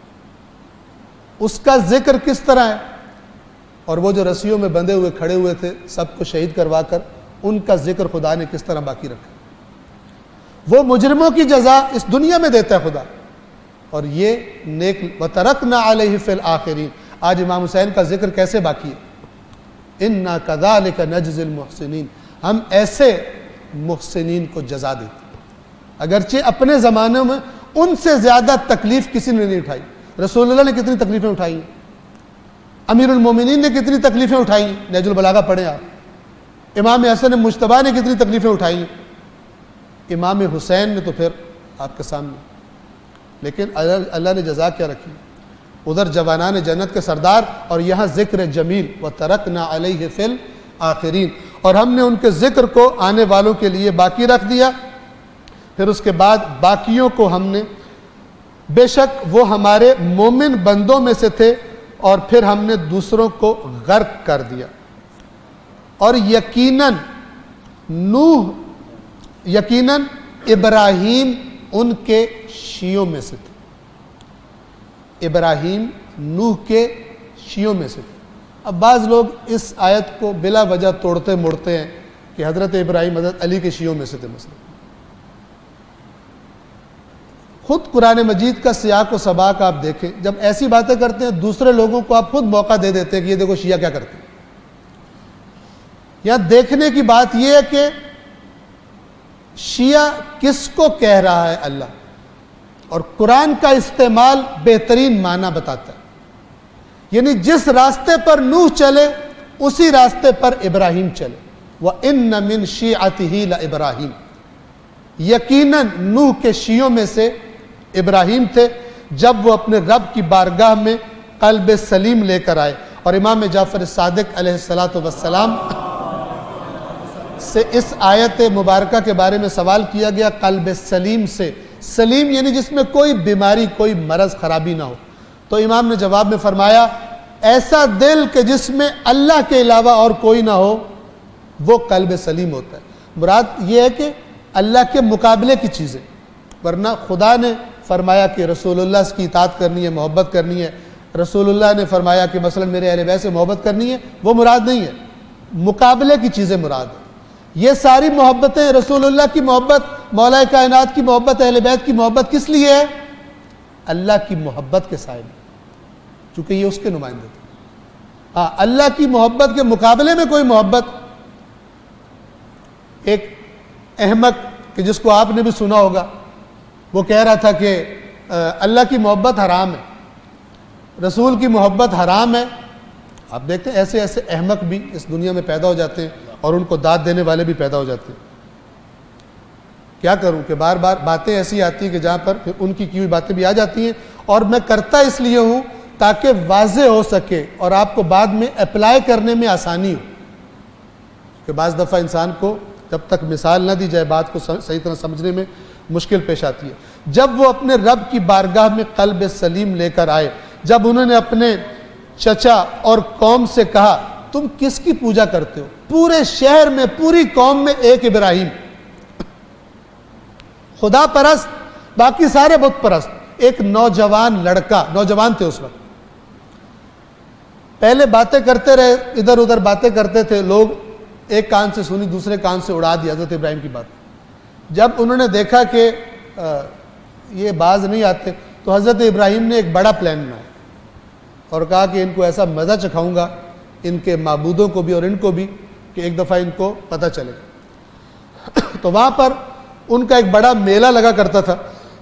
Speaker 2: اس کا ذکر کس طرح ہے، اور وہ جو رسیوں میں بندھے ہوئے کھڑے ہوئے تھے سب کو شہید کروا کر ان کا ذکر خدا نے کس طرح باقی رکھا۔ وہ مجرموں کی جزا اس دنیا میں دیتا ہے خدا، اور یہ نیک وَتَرَكْنَا عَلَيْهِ فِي الْآخِرِينَ. آج امام حسین کا ذکر کیسے باقی ہے؟ اِنَّا كَذَلِكَ نَجْزِي الْمُحْسِنِينَ. ہم ایسے محسنین کو جزا دیتے ہیں. اگرچہ اپنے زمانے میں ان سے زیادہ تکلیف کسی نے نہیں اٹھائی. رسول اللہ نے کتنی تکلیفیں اٹھائی ہیں, امیر المومنین نے کتنی تکلیفیں اٹھائی ہیں, نہج البلاغہ پڑھیں آپ. امام حسن مجتبیٰ نے کتنی تکلیفیں اٹھائی ہیں, امام حسین نے تو پھر آپ کے سامنے. لیکن اللہ نے جزا کیا رکھی, ادھر جوانان جنت کے سردار اور یہاں ذکر جمیل وَتَرَكْنَا عَلَيْهِ فِي الْآخِرِينَ. اور ہم نے ان کے ذکر کو آنے والوں کے لیے باقی رکھ دیا. پھر اس کے بعد باقیوں کو ہم نے, بے شک وہ ہمارے مومن بندوں میں سے تھے, اور پھر ہم نے دوسروں کو غرق کر دیا. اور یقیناً ابراہیم ان کے شیعوں میں سے تھے. ابراہیم نوح کے شیعوں میں سے تھے. اب بعض لوگ اس آیت کو بلا وجہ توڑتے موڑتے ہیں کہ حضرت ابراہیم حضرت علی کے شیعوں میں سے تھے. مثلا خود قرآن مجید کا سیاق و سباق آپ دیکھیں, جب ایسی باتیں کرتے ہیں دوسرے لوگوں کو آپ خود موقع دے دیتے ہیں کہ یہ دیکھو شیعہ کیا کرتے ہیں. یہاں دیکھنے کی بات یہ ہے کہ شیعہ کس کو کہہ رہا ہے اللہ, اور قرآن کا استعمال بہترین معنی بتاتا ہے. یعنی جس راستے پر نوح چلے اسی راستے پر ابراہیم چلے. وَإِنَّ مِن شِيعَتِهِ لَإِبْرَاهِيمَ. یقیناً نوح کے شیعوں میں سے ابراہیم تھے جب وہ اپنے رب کی بارگاہ میں قلب سلیم لے کر آئے. اور امام جعفر صادق علیہ السلام سے اس آیت مبارکہ کے بارے میں سوال کیا گیا, قلب سلیم سے. سلیم یعنی جس میں کوئی بیماری کوئی مرض خرابی نہ ہو. تو امام نے جواب میں فرمایا ایسا دل کہ جس میں اللہ کے علاوہ اور کوئی نہ ہو وہ قلب سلیم ہوتا ہے. مراد یہ ہے کہ اللہ کے مقابلے کی چیزیں, ورنہ خدا نے فرمایا کہ رسول اللہ کی اطاعت کرنی ہے, محبت کرنی ہے. رسول اللہ نے فرمایا کہ مثلا میرے اہل بیت سے محبت کرنی ہے, وہ مراد نہیں ہے. مقابلے کی چیزیں مراد ہے. یہ ساری محبتیں, رسول اللہ کی محبت, مولا کائنات کی محبت, اہل بیت کی محبت کس لیے ہے؟ اللہ کی محبت کے سائے میں, چونکہ یہ اس کے نمائندے تھے. ہاں, اللہ کی محبت کے مقابلے میں کوئی محبت. ایک احمق کہ جس کو آپ نے بھی سنا ہوگا, وہ کہہ رہا تھا کہ اللہ کی محبت حرام ہے, رسول کی محبت حرام ہے. آپ دیکھتے ہیں ایسے ایسے احمق بھی اس دنیا میں پیدا ہو جاتے ہیں, اور ان کو داد دینے والے بھی پیدا ہو جاتے ہیں. کیا کروں کہ بار بار باتیں ایسی آتی ہیں کہ جہاں پر پھر ان کی ہوئی باتیں بھی آ جاتی ہیں, اور میں کرتا اس لیے ہوں تاکہ واضح ہو سکے اور آپ کو بعد میں اپلائی کرنے میں آسانی ہو. کہ بعض دفعہ انسان کو جب تک مثال نہ دی جائے بات کو صحیح طرح سمجھنے میں مشکل پیش آتی ہے. جب وہ اپنے رب کی بارگاہ میں قلب سلیم لے کر آئے, جب انہوں نے اپنے چچا اور قوم سے کہا تم کس کی پوجا کرتے ہو؟ پورے شہر میں, پوری قوم میں ایک ابراہیم, خدا پرست, باقی سارے بت پرست. ایک نوجوان لڑکا, نوجوان تھے اس وقت, پہلے باتیں کرتے رہے, ادھر ادھر باتیں کرتے تھے لوگ, ایک کان سے سنی دوسرے کان سے اڑا دی حضرت ابراہیم کی بات. جب انہوں نے دیکھا کہ یہ باز نہیں آتے تو حضرت ابراہیم نے ایک بڑا پلان بنایا اور کہا کہ ان کو ایسا مزہ چکھاؤں گا, ان کے معبودوں کو بھی اور ان کو بھی, کہ ایک دفعہ ان کو پتہ چلے. تو وہاں پر ان کا ایک بڑا میلہ لگا کرتا تھا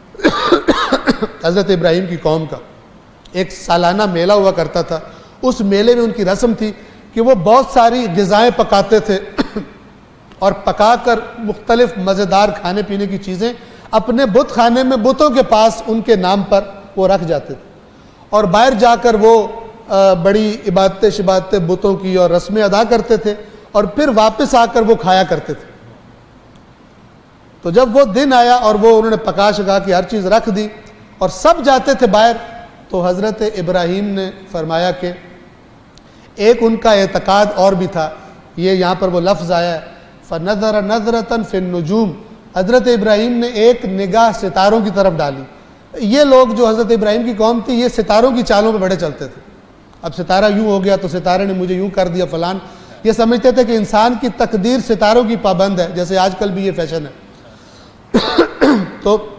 Speaker 2: حضرت ابراہیم کی قوم کا, ایک سالانہ میلہ ہوا کرتا تھا. اس میلے میں ان کی رسم تھی کہ وہ بہت ساری غذائیں پکاتے تھے اور پکا کر مختلف مزیدار کھانے پینے کی چیزیں اپنے بت خانے میں بتوں کے پاس ان کے نام پر وہ رکھ جاتے تھے, اور باہر جا کر وہ بڑی عبادتیں شبادتیں بتوں کی اور رسمیں ادا کرتے تھے, اور پھر واپس آ کر وہ کھایا کرتے تھے. تو جب وہ دن آیا اور وہ انہوں نے پکا شکا کی ہر چیز رکھ دی اور سب جاتے تھے باہر, تو حضرت ابراہیم نے فرمایا کہ ایک ان کا اعتقاد اور بھی تھا, یہ یہاں پر وہ لفظ آیا ہے فَنَظَرَ نَظْرَةً فِي النُّجُومِ. حضرت ابراہیم نے ایک نگاہ ستاروں کی طرف ڈالی. یہ لوگ جو حضرت ابراہیم کی قوم تھی یہ ستاروں کی چالوں پہ بڑے چلتے تھے. اب ستارہ یوں ہو گیا تو ستارے نے مجھے یوں کر دیا فلان, یہ سمجھتے تھے کہ انسان کی تقدیر ستاروں کی پابند ہے, جیسے آج کل بھی یہ فیشن ہے. تو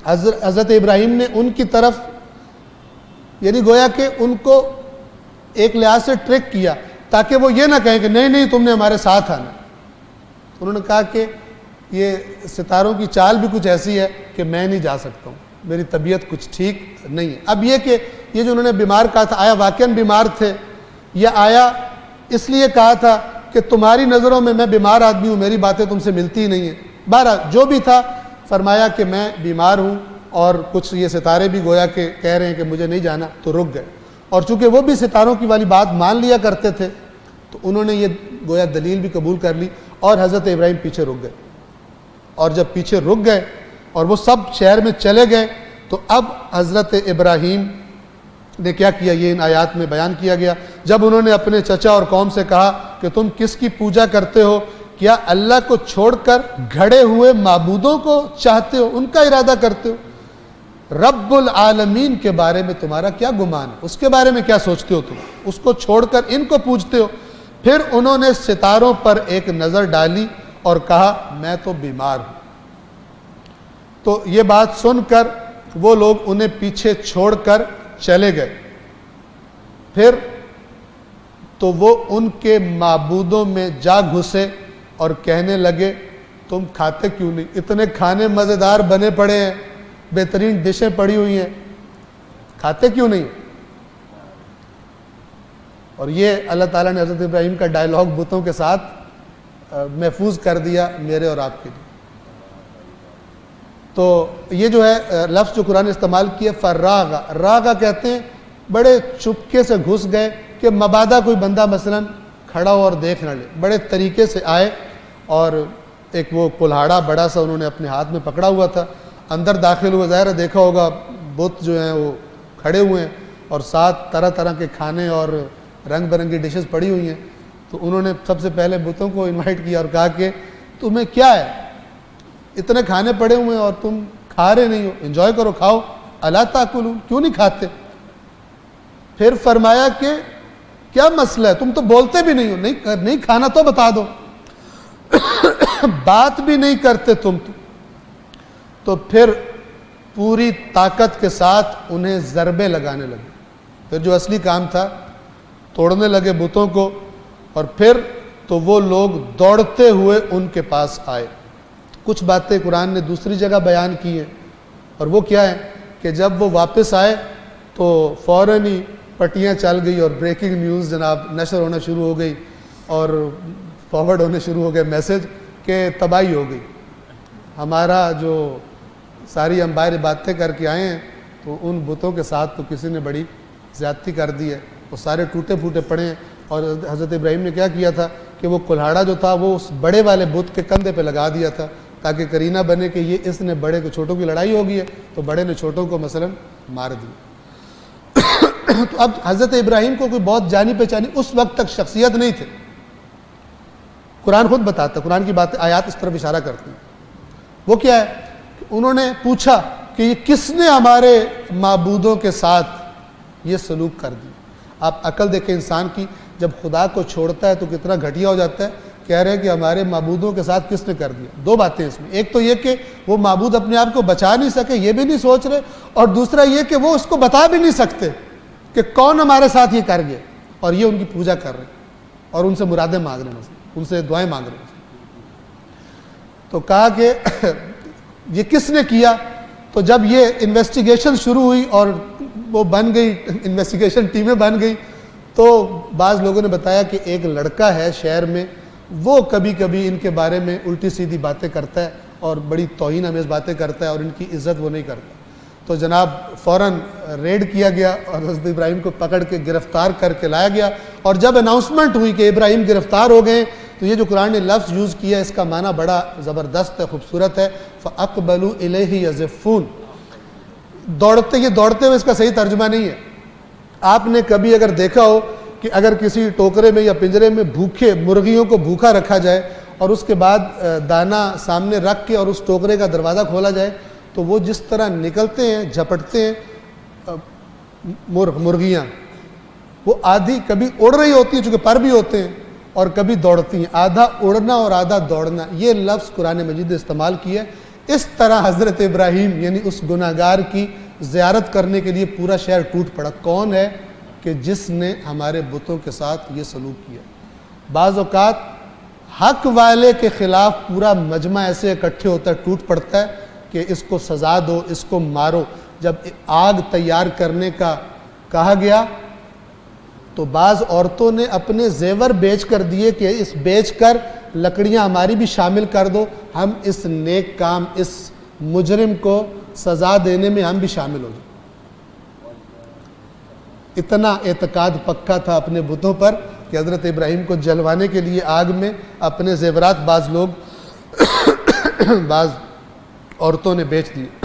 Speaker 2: حضرت ابراہیم نے ان کی طرف یعنی گویا کہ ان کو ایک لحاظ سے ٹرک کیا تاکہ وہ یہ نہ کہیں کہ نہیں نہیں تم نے ہمارے ساتھ آنا. انہوں نے کہا کہ یہ ستاروں کی چال بھی کچھ ایسی ہے کہ میں نہیں جا سکتا ہوں, میری طبیعت کچھ ٹھیک نہیں ہے. اب یہ کہ یہ جو انہوں نے بیمار کہا تھا, آیا واقعاً بیمار تھے یا آیا اس لیے کہا تھا کہ تمہاری نظروں میں میں بیمار آدمی ہوں, میری باتیں تم سے ملتی ہی نہیں ہیں. بہرحال جو بھی تھا فرمایا کہ میں بیمار ہوں, اور کچھ یہ ستارے بھی گویا کہ کہہ رہے ہیں کہ مجھے نہیں جانا, تو رک گئے. اور چونکہ وہ بھی ستاروں کی والی بات مان لیا کرتے تھے تو انہوں نے یہ گویا دلیل بھی قبول کر لی, اور حضرت ابراہیم پیچھے رک گئے. اور جب پیچھے رک گئے اور وہ سب شہر میں چلے گئے تو اب حضرت ابراہیم نے کیا کیا, یہ ان آیات میں بیان کیا گیا. جب انہوں نے اپنے چچا اور قوم سے کہا کہ تم کس کی پوجا کرتے ہو, کیا اللہ کو چھوڑ کر گھڑے ہوئے معبودوں کو چاہتے ہو, ان کا ارادہ کرتے ہو؟ رب العالمین کے بارے میں تمہارا کیا گمان ہے, اس کے بارے میں کیا سوچتے ہو تم, اس کو چھوڑ کر ان کو پوجتے ہو؟ پھر انہوں نے ستاروں پر ایک نظر ڈالی اور کہا میں تو بیمار ہوں. تو یہ بات سن کر وہ لوگ انہیں پیچھے چھوڑ کر چلے گئے. پھر تو وہ ان کے معبودوں میں جا گھسے اور کہنے لگے تم کھاتے کیوں نہیں, اتنے کھانے مزیدار بنے پڑے ہیں, بہترین ڈشیں پڑی ہوئی ہیں, کھاتے کیوں نہیں؟ اور یہ اللہ تعالیٰ نے حضرت ابراہیم کا ڈائلاگ بتوں کے ساتھ محفوظ کر دیا میرے اور آپ کے لیے. تو یہ جو ہے لفظ جو قرآن استعمال کیا فراغا, راغا کہتے ہیں بڑے چپکے سے گھس گئے کہ مبادا کوئی بندہ مثلا کھڑا ہو اور دیکھ نہ لے, بڑے طریقے سے آئے اور ایک وہ کلہاڑا بڑا سا انہوں نے اپنے ہاتھ میں پکڑا ہوا تھا, اندر داخل ہوئے, ظاہر دیکھا ہوگا بت جو ہیں وہ کھڑے ہوئے ہیں اور ساتھ طرح طرح کے کھانے اور رنگ برنگی ڈشز پڑی ہوئی ہیں. تو انہوں نے سب سے پہلے بتوں کو انوائٹ کیا اور کہا کہ تمہیں کیا ہے, اتنے کھانے پڑے ہوئے ہیں اور تم کھا رہے نہیں ہو, انجوائے کرو, کھاؤ, الا تاکلون, کیوں نہیں کھاتے؟ پھر فرمایا کہ کیا مسئلہ ہے, تم تو بولتے بھی نہیں ہو, نہیں کھانا تو بتا دو, بات بھی نہیں کرتے تم تو پھر پوری طاقت کے ساتھ انہیں ضربے لگانے لگے. پھر جو اصلی کام تھا توڑنے لگے بتوں کو, اور پھر تو وہ لوگ دوڑتے ہوئے ان کے پاس آئے. کچھ باتیں قرآن نے دوسری جگہ بیان کی ہیں, اور وہ کیا ہے کہ جب وہ واپس آئے تو فوراً ہی پٹیاں چل گئی اور بریکنگ نیوز جناب نشر ہونا شروع ہو گئی اور فارورڈ ہونے شروع ہو گئے میسج کہ تباہی ہو گئی, ہمارا جو ساری امبائر باتیں کر کے آئے ہیں تو ان بتوں کے ساتھ تو کسی نے بڑی زیادتی کر دی ہے, وہ سارے ٹوٹے پھوٹے پڑے ہیں. اور حضرت ابراہیم نے کیا کیا تھا کہ وہ کلہاڑا جو تھا وہ اس بڑے والے بت کے کندھے پہ لگا دیا تھا تاکہ کرینہ بنے کہ یہ اس نے بڑے کو چھوٹوں کی لڑائی ہو گئی ہے تو بڑے نے چھوٹوں کو مثلا مار دیا. تو اب حضرت ابراہیم کو کوئی بہت جانی پہچانی اس وقت تک شخصیت نہیں تھی. قرآن خود بتاتا, قرآن کی باتیں آیات اس طرف اشارہ کرتی ہیں. وہ کیا ہے کہ انہوں نے پوچھا کہ یہ کس نے ہمارے معبودوں کے ساتھ یہ سلوک کر دی. آپ عقل دیکھیں انسان کی, جب خدا کو چھوڑتا ہے تو کتنا گھٹیا ہو جاتا ہے. کہہ رہے ہیں کہ ہمارے معبودوں کے ساتھ کس نے کر دیا. دو باتیں اس میں, ایک تو یہ کہ وہ معبود اپنے آپ کو بچا نہیں سکے, یہ بھی نہیں سوچ رہے, اور دوسرا یہ کہ وہ اس کو بتا بھی نہیں سکتے کہ کون ہمارے ساتھ یہ کر گیا, اور یہ ان کی پوجا کر رہے ہیں اور ان سے مرادیں مانگ رہے ہیں, ان سے دعائیں مانگ رہے ہیں. تو کہا کہ یہ کس نے کیا. تو جب یہ انویسٹیگیشن شروع ہوئی اور وہ بن گئی, انویسٹیگیشن ٹیمیں بن گئی, تو بعض لوگوں نے بتایا کہ ایک لڑکا ہے شہر میں, وہ کبھی کبھی ان کے بارے میں الٹی سیدھی باتیں کرتا ہے اور بڑی توہین آمیز باتیں کرتا ہے اور ان کی عزت وہ نہیں کرتا. تو جناب فوراً ریڈ کیا گیا اور حضرت ابراہیم کو پکڑ کے گرفتار کر کے لایا گیا. اور جب اناؤنسمنٹ ہوئی کہ ابراہیم گرفتار ہو گئے تو یہ جو قرآن نے لفظ یوز کیا اس کا معنی بڑا زبردست ہے, خوبصورت ہے. فَأَقْبَلُوا إِلَيْهِ يَزِفُّونَ, دوڑتے, یہ دوڑتے ہوئے اس کا صحیح ترجمہ نہیں ہے. آپ نے کبھی اگر دیکھا ہو کہ اگر کسی ٹوکرے میں یا پنجرے میں بھوکے مرغیوں کو بھوکا رکھا جائے اور اس کے بعد دانہ سامنے رکھ کے اور اس ٹوکرے کا دروازہ کھولا جائے تو وہ جس طرح نکلتے ہیں, جھپٹتے ہیں مرغیاں, وہ آدھی کبھی اڑ رہی ہوتی ہیں چونکہ پر بھی ہوتے ہیں اور کبھی دوڑتی ہیں. آدھا اڑنا اور آدھا دوڑنا, یہ لفظ قرآن مجید نے استعمال کیا ہے. اس طرح حضرت ابراہیم یعنی اس گناہگار کی زیارت کرنے کے لیے پورا شہر ٹوٹ پڑا۔ کون ہے کہ جس نے ہمارے بتوں کے ساتھ یہ سلوک کیا؟ بعض اوقات حق والے کے خلاف پورا مجمع ایسے اکٹھے ہوتا ہے، ٹوٹ پڑتا ہے کہ اس کو سزا دو، اس کو مارو۔ جب آگ تیار کرنے کا کہا گیا تو بعض عورتوں نے اپنے زیور بیچ کر دیے کہ اس بیچ کر لکڑیاں ہماری بھی شامل کر دو، ہم اس نیک کام، اس مجرم کو سزا دینے میں ہم بھی شامل ہو جائیں۔ اتنا اعتقاد پکا تھا اپنے بتوں پر کہ حضرت ابراہیم کو جلوانے کے لیے آگ میں اپنے زیورات بعض لوگ بعض عورتوں نے بیچ دیے۔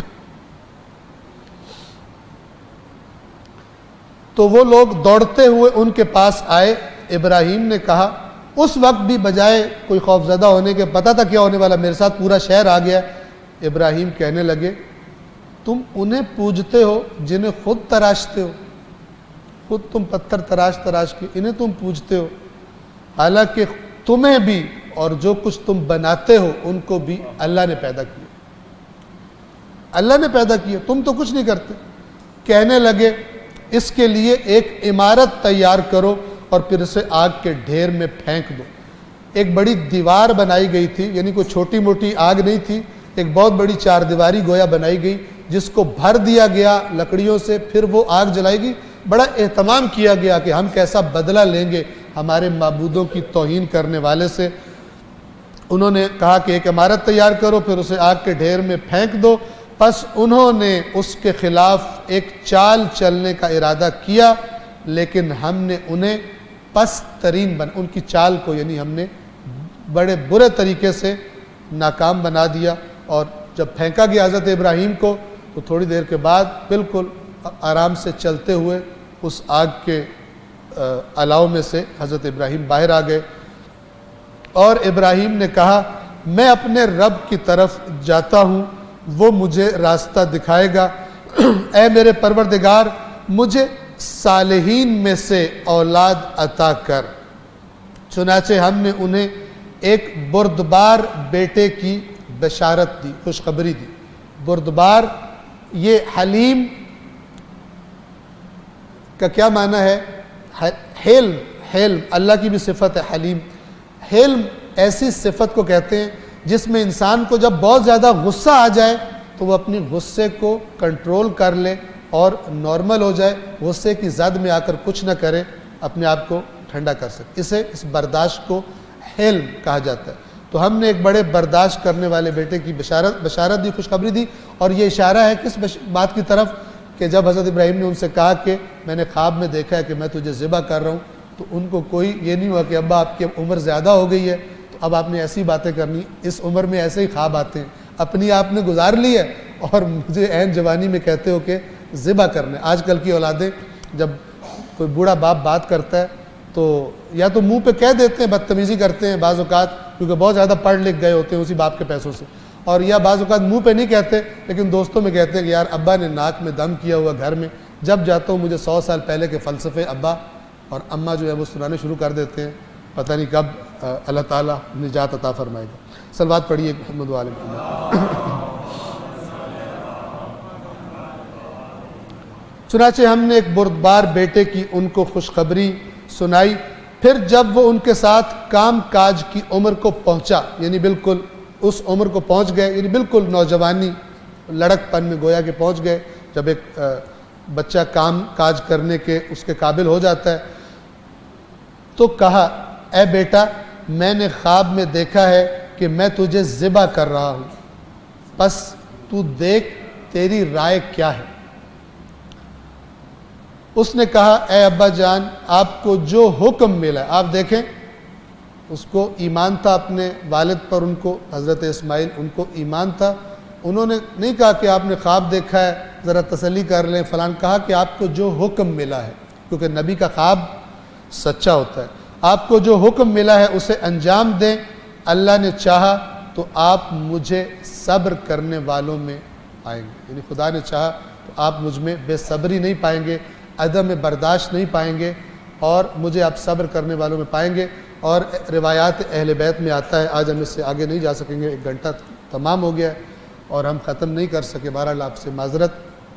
Speaker 2: تو وہ لوگ دوڑتے ہوئے ان کے پاس آئے۔ ابراہیم نے کہا، اس وقت بھی بجائے کوئی خوف زدہ ہونے کے، پتہ تھا کیا ہونے والا، میرے ساتھ پورا شہر آ گیا۔ ابراہیم کہنے لگے، تم انہیں پوجتے ہو جنہیں خود تراشتے ہو، خود تم پتھر تراش کے انہیں تم پوجتے ہو، حالانکہ تمہیں بھی اور جو کچھ تم بناتے ہو ان کو بھی اللہ نے پیدا کیا، اللہ نے پیدا کیا، تم تو کچھ نہیں کرتے۔ کہنے لگے، اس کے لیے ایک عمارت تیار کرو اور پھر اسے آگ کے ڈھیر میں پھینک دو۔ ایک بڑی دیوار بنائی گئی تھی، یعنی کوئی چھوٹی موٹی آگ نہیں تھی، ایک بہت بڑی چار دیواری گویا بنائی گئی جس کو بھر دیا گیا لکڑیوں سے، پھر وہ آگ جلائی گئی۔ بڑا اہتمام کیا گیا کہ ہم کیسا بدلہ لیں گے ہمارے معبودوں کی توہین کرنے والے سے۔ انہوں نے کہا کہ ایک عمارت تیار کرو پھر اسے آگ کے ڈھیر میں پھینک دو۔ پس انہوں نے اس کے خلاف ایک چال چلنے کا ارادہ کیا، لیکن ہم نے انہیں پست ترین ان کی چال کو یعنی ہم نے بڑے برے طریقے سے ناکام بنا دیا۔ اور جب پھینکا گیا حضرت ابراہیم کو تو تھوڑی دیر کے بعد بالکل آرام سے چلتے ہوئے اس آگ کے الاؤ میں سے حضرت ابراہیم باہر آ گئے، اور ابراہیم نے کہا، میں اپنے رب کی طرف جاتا ہوں، وہ مجھے راستہ دکھائے گا۔ اے میرے پروردگار، مجھے صالحین میں سے اولاد عطا کر۔ چنانچہ ہم نے انہیں ایک بردبار بیٹے کی بشارت دی، خوشخبری دی۔ بردبار یہ حلیم کا کیا معنی ہے؟ حلم اللہ کی بھی صفت ہے حلیم۔ حلم ایسی صفت کو کہتے ہیں جس میں انسان کو جب بہت زیادہ غصہ آ جائے تو وہ اپنی غصے کو کنٹرول کر لے اور نارمل ہو جائے، غصے کی زد میں آ کر کچھ نہ کرے، اپنے آپ کو ٹھنڈا کر سکے، اس برداشت کو حلم کہا جاتا ہے۔ تو ہم نے ایک بڑے برداشت کرنے والے بیٹے کی بشارت دی، خوشخبری دی، اور یہ اشارہ ہے کس بات کی طرف کہ جب حضرت ابراہیم نے ان سے کہا کہ میں نے خواب میں دیکھا ہے کہ میں تجھے ذبح کر رہا ہوں، تو ان کو کوئی یہ نہیں ہوا کہ ابا آپ کی عمر زیادہ ہو گئی ہے تو اب آپ نے ایسی باتیں کرنی، اس عمر میں ایسے ہی خواب آتے ہیں، اپنی آپ نے گزار لی ہے اور مجھے عین جوانی میں کہتے ہو کہ ذبح کرنے۔ آج کل کی اولادیں جب کوئی بوڑھا باپ بات کرتا ہے تو یا تو منہ پہ کہہ دیتے ہیں، بدتمیزی کرتے ہیں بعض اوقات کیونکہ بہت زیادہ پڑھ لکھ گئے ہوتے ہیں اسی باپ کے پیسوں سے، اور یا بعض اوقات منہ پہ نہیں کہتے لیکن دوستوں میں کہتے ہیں کہ یار ابا نے ناک میں دم کیا ہوا گھر میں، جب جاتا ہوں مجھے 100 سال پہلے کے فلسفے ابا اور اماں جو ہے وہ سنانے شروع کر دیتے ہیں، پتہ نہیں کب اللہ تعالیٰ نجات عطا فرمائے گا۔ صلوات پڑھیے محمد وآل محمد۔ چنانچہ ہم نے ایک بردبار بیٹے کی ان کو خوشخبری سنائی، پھر جب وہ ان کے ساتھ کام کاج کی عمر کو پہنچا، یعنی بالکل اس عمر کو پہنچ گئے، یعنی بالکل نوجوانی لڑک پن میں گویا کہ پہنچ گئے، جب ایک بچہ کام کاج کرنے کے اس کے قابل ہو جاتا ہے، تو کہا، اے بیٹا، میں نے خواب میں دیکھا ہے کہ میں تجھے ذبح کر رہا ہوں، پس تو دیکھ تیری رائے کیا ہے۔ اس نے کہا، اے ابا جان، آپ کو جو حکم ملا ہے، آپ دیکھیں اس کو ایمان تھا اپنے والد پر، ان کو حضرت اسماعیل ان کو ایمان تھا، انہوں نے نہیں کہا کہ آپ نے خواب دیکھا ہے ذرا تسلی کر لیں فلان، کہا کہ آپ کو جو حکم ملا ہے، کیونکہ نبی کا خواب سچا ہوتا ہے، آپ کو جو حکم ملا ہے اسے انجام دیں، اللہ نے چاہا تو آپ مجھے صبر کرنے والوں میں پائیں گے، یعنی خدا نے چاہا تو آپ مجھ میں بے صبری نہیں پائیں گے، عدم برداشت نہیں پائیں گے، اور مجھے آپ صبر کرنے والوں میں پائیں گے۔ اور روایات اہل بیت میں آتا ہے، آج ہم اس سے آگے نہیں جا سکیں گے، 1 گھنٹہ تمام ہو گیا ہے، اور ہم ختم نہیں کر سکے. بہرحال آپ سے معذرت.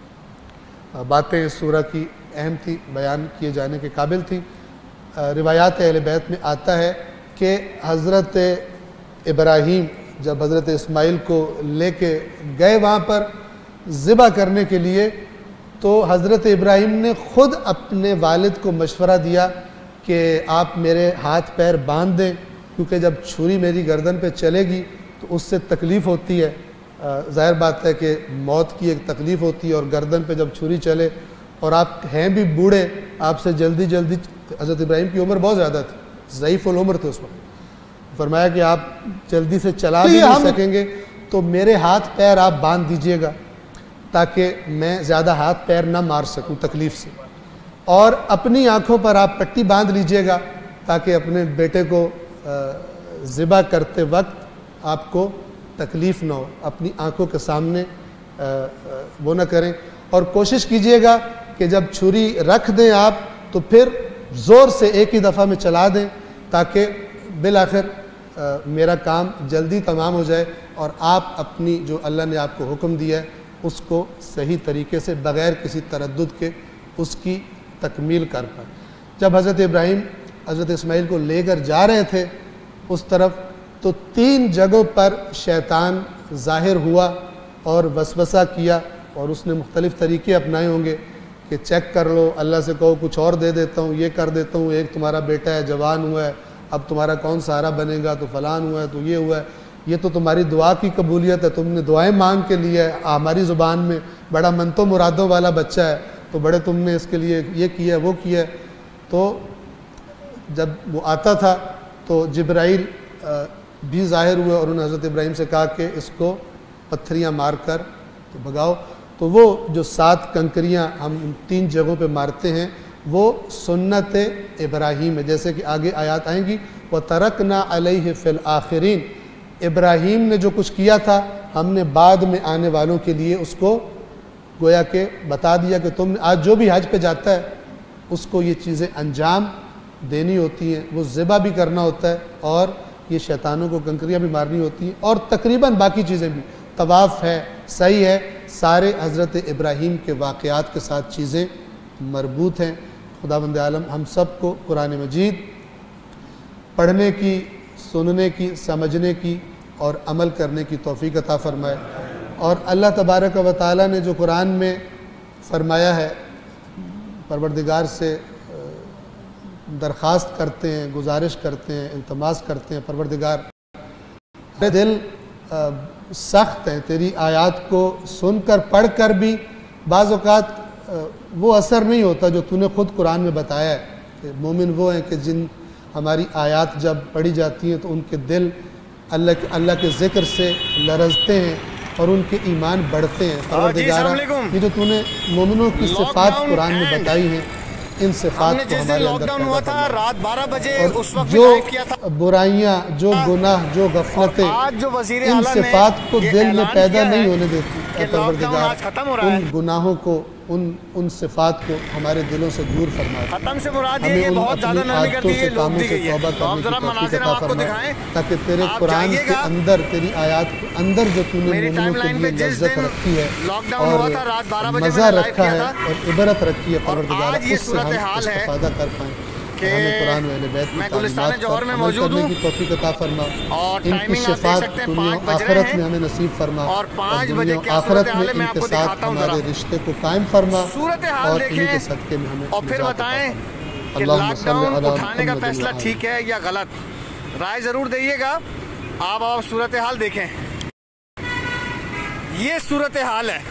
Speaker 2: باتیں اس سورہ کی اہم تھی, بیان کیے جانے کے قابل تھی. روایات اہل بیت میں آتا ہے کہ حضرت ابراہیم جب حضرت اسماعیل کو لے کے گئے وہاں پر ذبح کرنے کے لیے, تو حضرت ابراہیم نے خود اپنے والد کو مشورہ دیا کہ آپ میرے ہاتھ پیر باندھ دیں, کیونکہ جب چھری میری گردن پہ چلے گی تو اس سے تکلیف ہوتی ہے. ظاہر بات ہے کہ موت کی ایک تکلیف ہوتی ہے, اور گردن پہ جب چھری چلے, اور آپ ہیں بھی بوڑھے, آپ سے جلدی حضرت ابراہیم کی عمر بہت زیادہ تھی, ضعیف العمر تھے اس وقت. فرمایا کہ آپ جلدی سے چلا بھی نہیں سکیں گے, تو میرے ہاتھ پیر آپ باندھ دیجئے گا تاکہ میں زیادہ ہاتھ پیر نہ مار سکوں تکلیف سے, اور اپنی آنکھوں پر آپ پٹی باندھ لیجئے گا تاکہ اپنے بیٹے کو ذبح کرتے وقت آپ کو تکلیف نہ ہو, اپنی آنکھوں کے سامنے وہ نہ کریں. اور کوشش کیجئے گا کہ جب چھری رکھ دیں آپ تو پھر زور سے ایک ہی دفعہ میں چلا دیں تاکہ بالآخر میرا کام جلدی تمام ہو جائے, اور آپ اپنی جو اللہ نے آپ کو حکم دیا ہے اس کو صحیح طریقے سے بغیر کسی تردد کے اس کی تکمیل کر پائیں. جب حضرت ابراہیم حضرت اسماعیل کو لے کر جا رہے تھے اس طرف, تو 3 جگہوں پر شیطان ظاہر ہوا اور وسوسہ کیا, اور اس نے مختلف طریقے اپنائے ہوں گے کہ چیک کر لو, اللہ سے کہو کچھ اور دے دیتا ہوں, یہ کر دیتا ہوں, ایک تمہارا بیٹا ہے جوان ہوا ہے, اب تمہارا کون سہارا بنے گا, تو فلان ہوا ہے, تو یہ ہوا ہے, یہ تو تمہاری دعا کی قبولیت ہے, تم نے دعائیں مانگ کے لیے ہے, ہماری زبان میں بڑا منتوں مرادوں والا بچہ ہے, تو بڑے تم نے اس کے لیے یہ کیا ہے وہ کیا ہے. تو جب وہ آتا تھا تو جبرائیل بھی ظاہر ہوئے, اور انہوں نے حضرت ابراہیم سے کہا کہ اس کو پتھریاں مار کر تو بھگاؤ. تو وہ جو 7 کنکریاں ہم 3 جگہوں پہ مارتے ہیں وہ سنت ابراہیم ہے, جیسے کہ آگے آیات آئیں گی. وَتَرَكْنَا عَلَيْهِ فِي الْآخِرِينَ, ابراہیم نے جو کچھ کیا تھا ہم نے بعد میں آنے والوں کے لیے اس کو گویا کہ بتا دیا کہ تم نے آج جو بھی حج پہ جاتا ہے اس کو یہ چیزیں انجام دینی ہوتی ہیں, وہ ذبح بھی کرنا ہوتا ہے, اور یہ شیطانوں کو کنکریاں بھی مارنی ہوتی ہیں, اور تقریباً باقی چیزیں بھی, طواف ہے, سعی ہے, سارے حضرت ابراہیم کے واقعات کے ساتھ چیزیں مربوط ہیں. خداوند عالم ہم سب کو قرآن مجید پڑھنے کی, سننے کی, سمجھنے کی اور عمل کرنے کی توفیق عطا فرمائے. اور اللہ تبارک و تعالی نے جو قرآن میں فرمایا ہے, پروردگار سے درخواست کرتے ہیں, گزارش کرتے ہیں, التماس کرتے ہیں, پروردگار میرے دل سخت ہے, تیری آیات کو سن کر پڑھ کر بھی بعض اوقات وہ اثر نہیں ہوتا جو تو نے خود قرآن میں بتایا ہے کہ مومن وہ ہیں کہ جن ہماری آیات جب پڑھی جاتی ہیں تو ان کے دل اللہ کے ذکر سے لرزتے ہیں اور ان کے ایمان بڑھتے ہیں. پروردگارہ یہ جو تو نے مومنوں کی صفات قرآن میں بتائی ہیں, ان صفات کو ہمارے اندر پیدا
Speaker 3: رات 12 بجے اس وقت
Speaker 2: جو برائیاں, جو گناہ, جو غفلتیں, ان صفات کو دل میں پیدا نہیں ہونے دیتی. پروردگار ان گناہوں کو, ان صفات کو ہمارے دلوں سے دور فرما دے.
Speaker 3: ختم سے مراد
Speaker 2: ہمیں
Speaker 3: یہ
Speaker 2: ان
Speaker 3: بہت زیادہ
Speaker 2: اپنی
Speaker 3: نرمی
Speaker 2: عادتوں
Speaker 3: کرتی
Speaker 2: سے,
Speaker 3: ہے,
Speaker 2: کاموں سے توبہ کرنے کی توفیق عطا فرما, تاکہ تیرے قرآن کے اندر, تیری آیات کے اندر جو تو نے مومنوں کے لیے لذت رکھی ہے اور مزہ رکھا ہے اور عبرت رکھی ہے, پروردگار اس سے ہم استفادہ کر پائیں. ہمیں قرآن و اہل بیت کی تعلیمات پر عمل کرنے کی توفیق عطا فرما. ان کی شفاعت دنیا و آخرت میں ہمیں نصیب فرما, اور دنیا و آخرت میں ان کے ساتھ ہمارے رشتے کو قائم فرما, اور انہی کے صدقے میں ہمیں
Speaker 3: اور پھر بتائیں کہ لاک ڈاؤن اٹھانے کا فیصلہ ٹھیک ہے یا غلط, رائے ضرور دئیے گا. آپ صورتحال دیکھیں, یہ صورتحال ہے,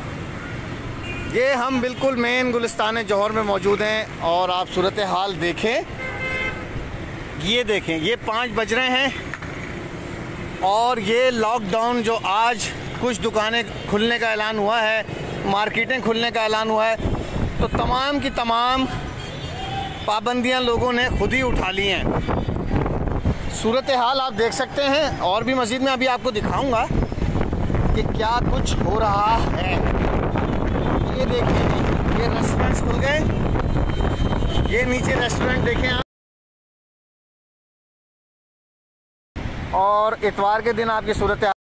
Speaker 3: یہ ہم بالکل مین گلستان جوہر میں موجود ہیں, اور آپ صورتحال دیکھیں, یہ دیکھیں, یہ 5 بج رہے ہیں, اور یہ لاک ڈاؤن جو آج کچھ دکانیں کھلنے کا اعلان ہوا ہے, مارکیٹیں کھلنے کا اعلان ہوا ہے, تو تمام کی تمام پابندیاں لوگوں نے خود ہی اٹھا لی ہیں. صورتحال آپ دیکھ سکتے ہیں, اور بھی مزید میں ابھی آپ کو دکھاؤں گا کہ کیا کچھ ہو رہا ہے. یہ دیکھیں, یہ ریسٹورنٹس کھل گئے, یہ نیچے ریسٹورنٹ دیکھیں آپ, اور اتوار کے دن آپ کی صورت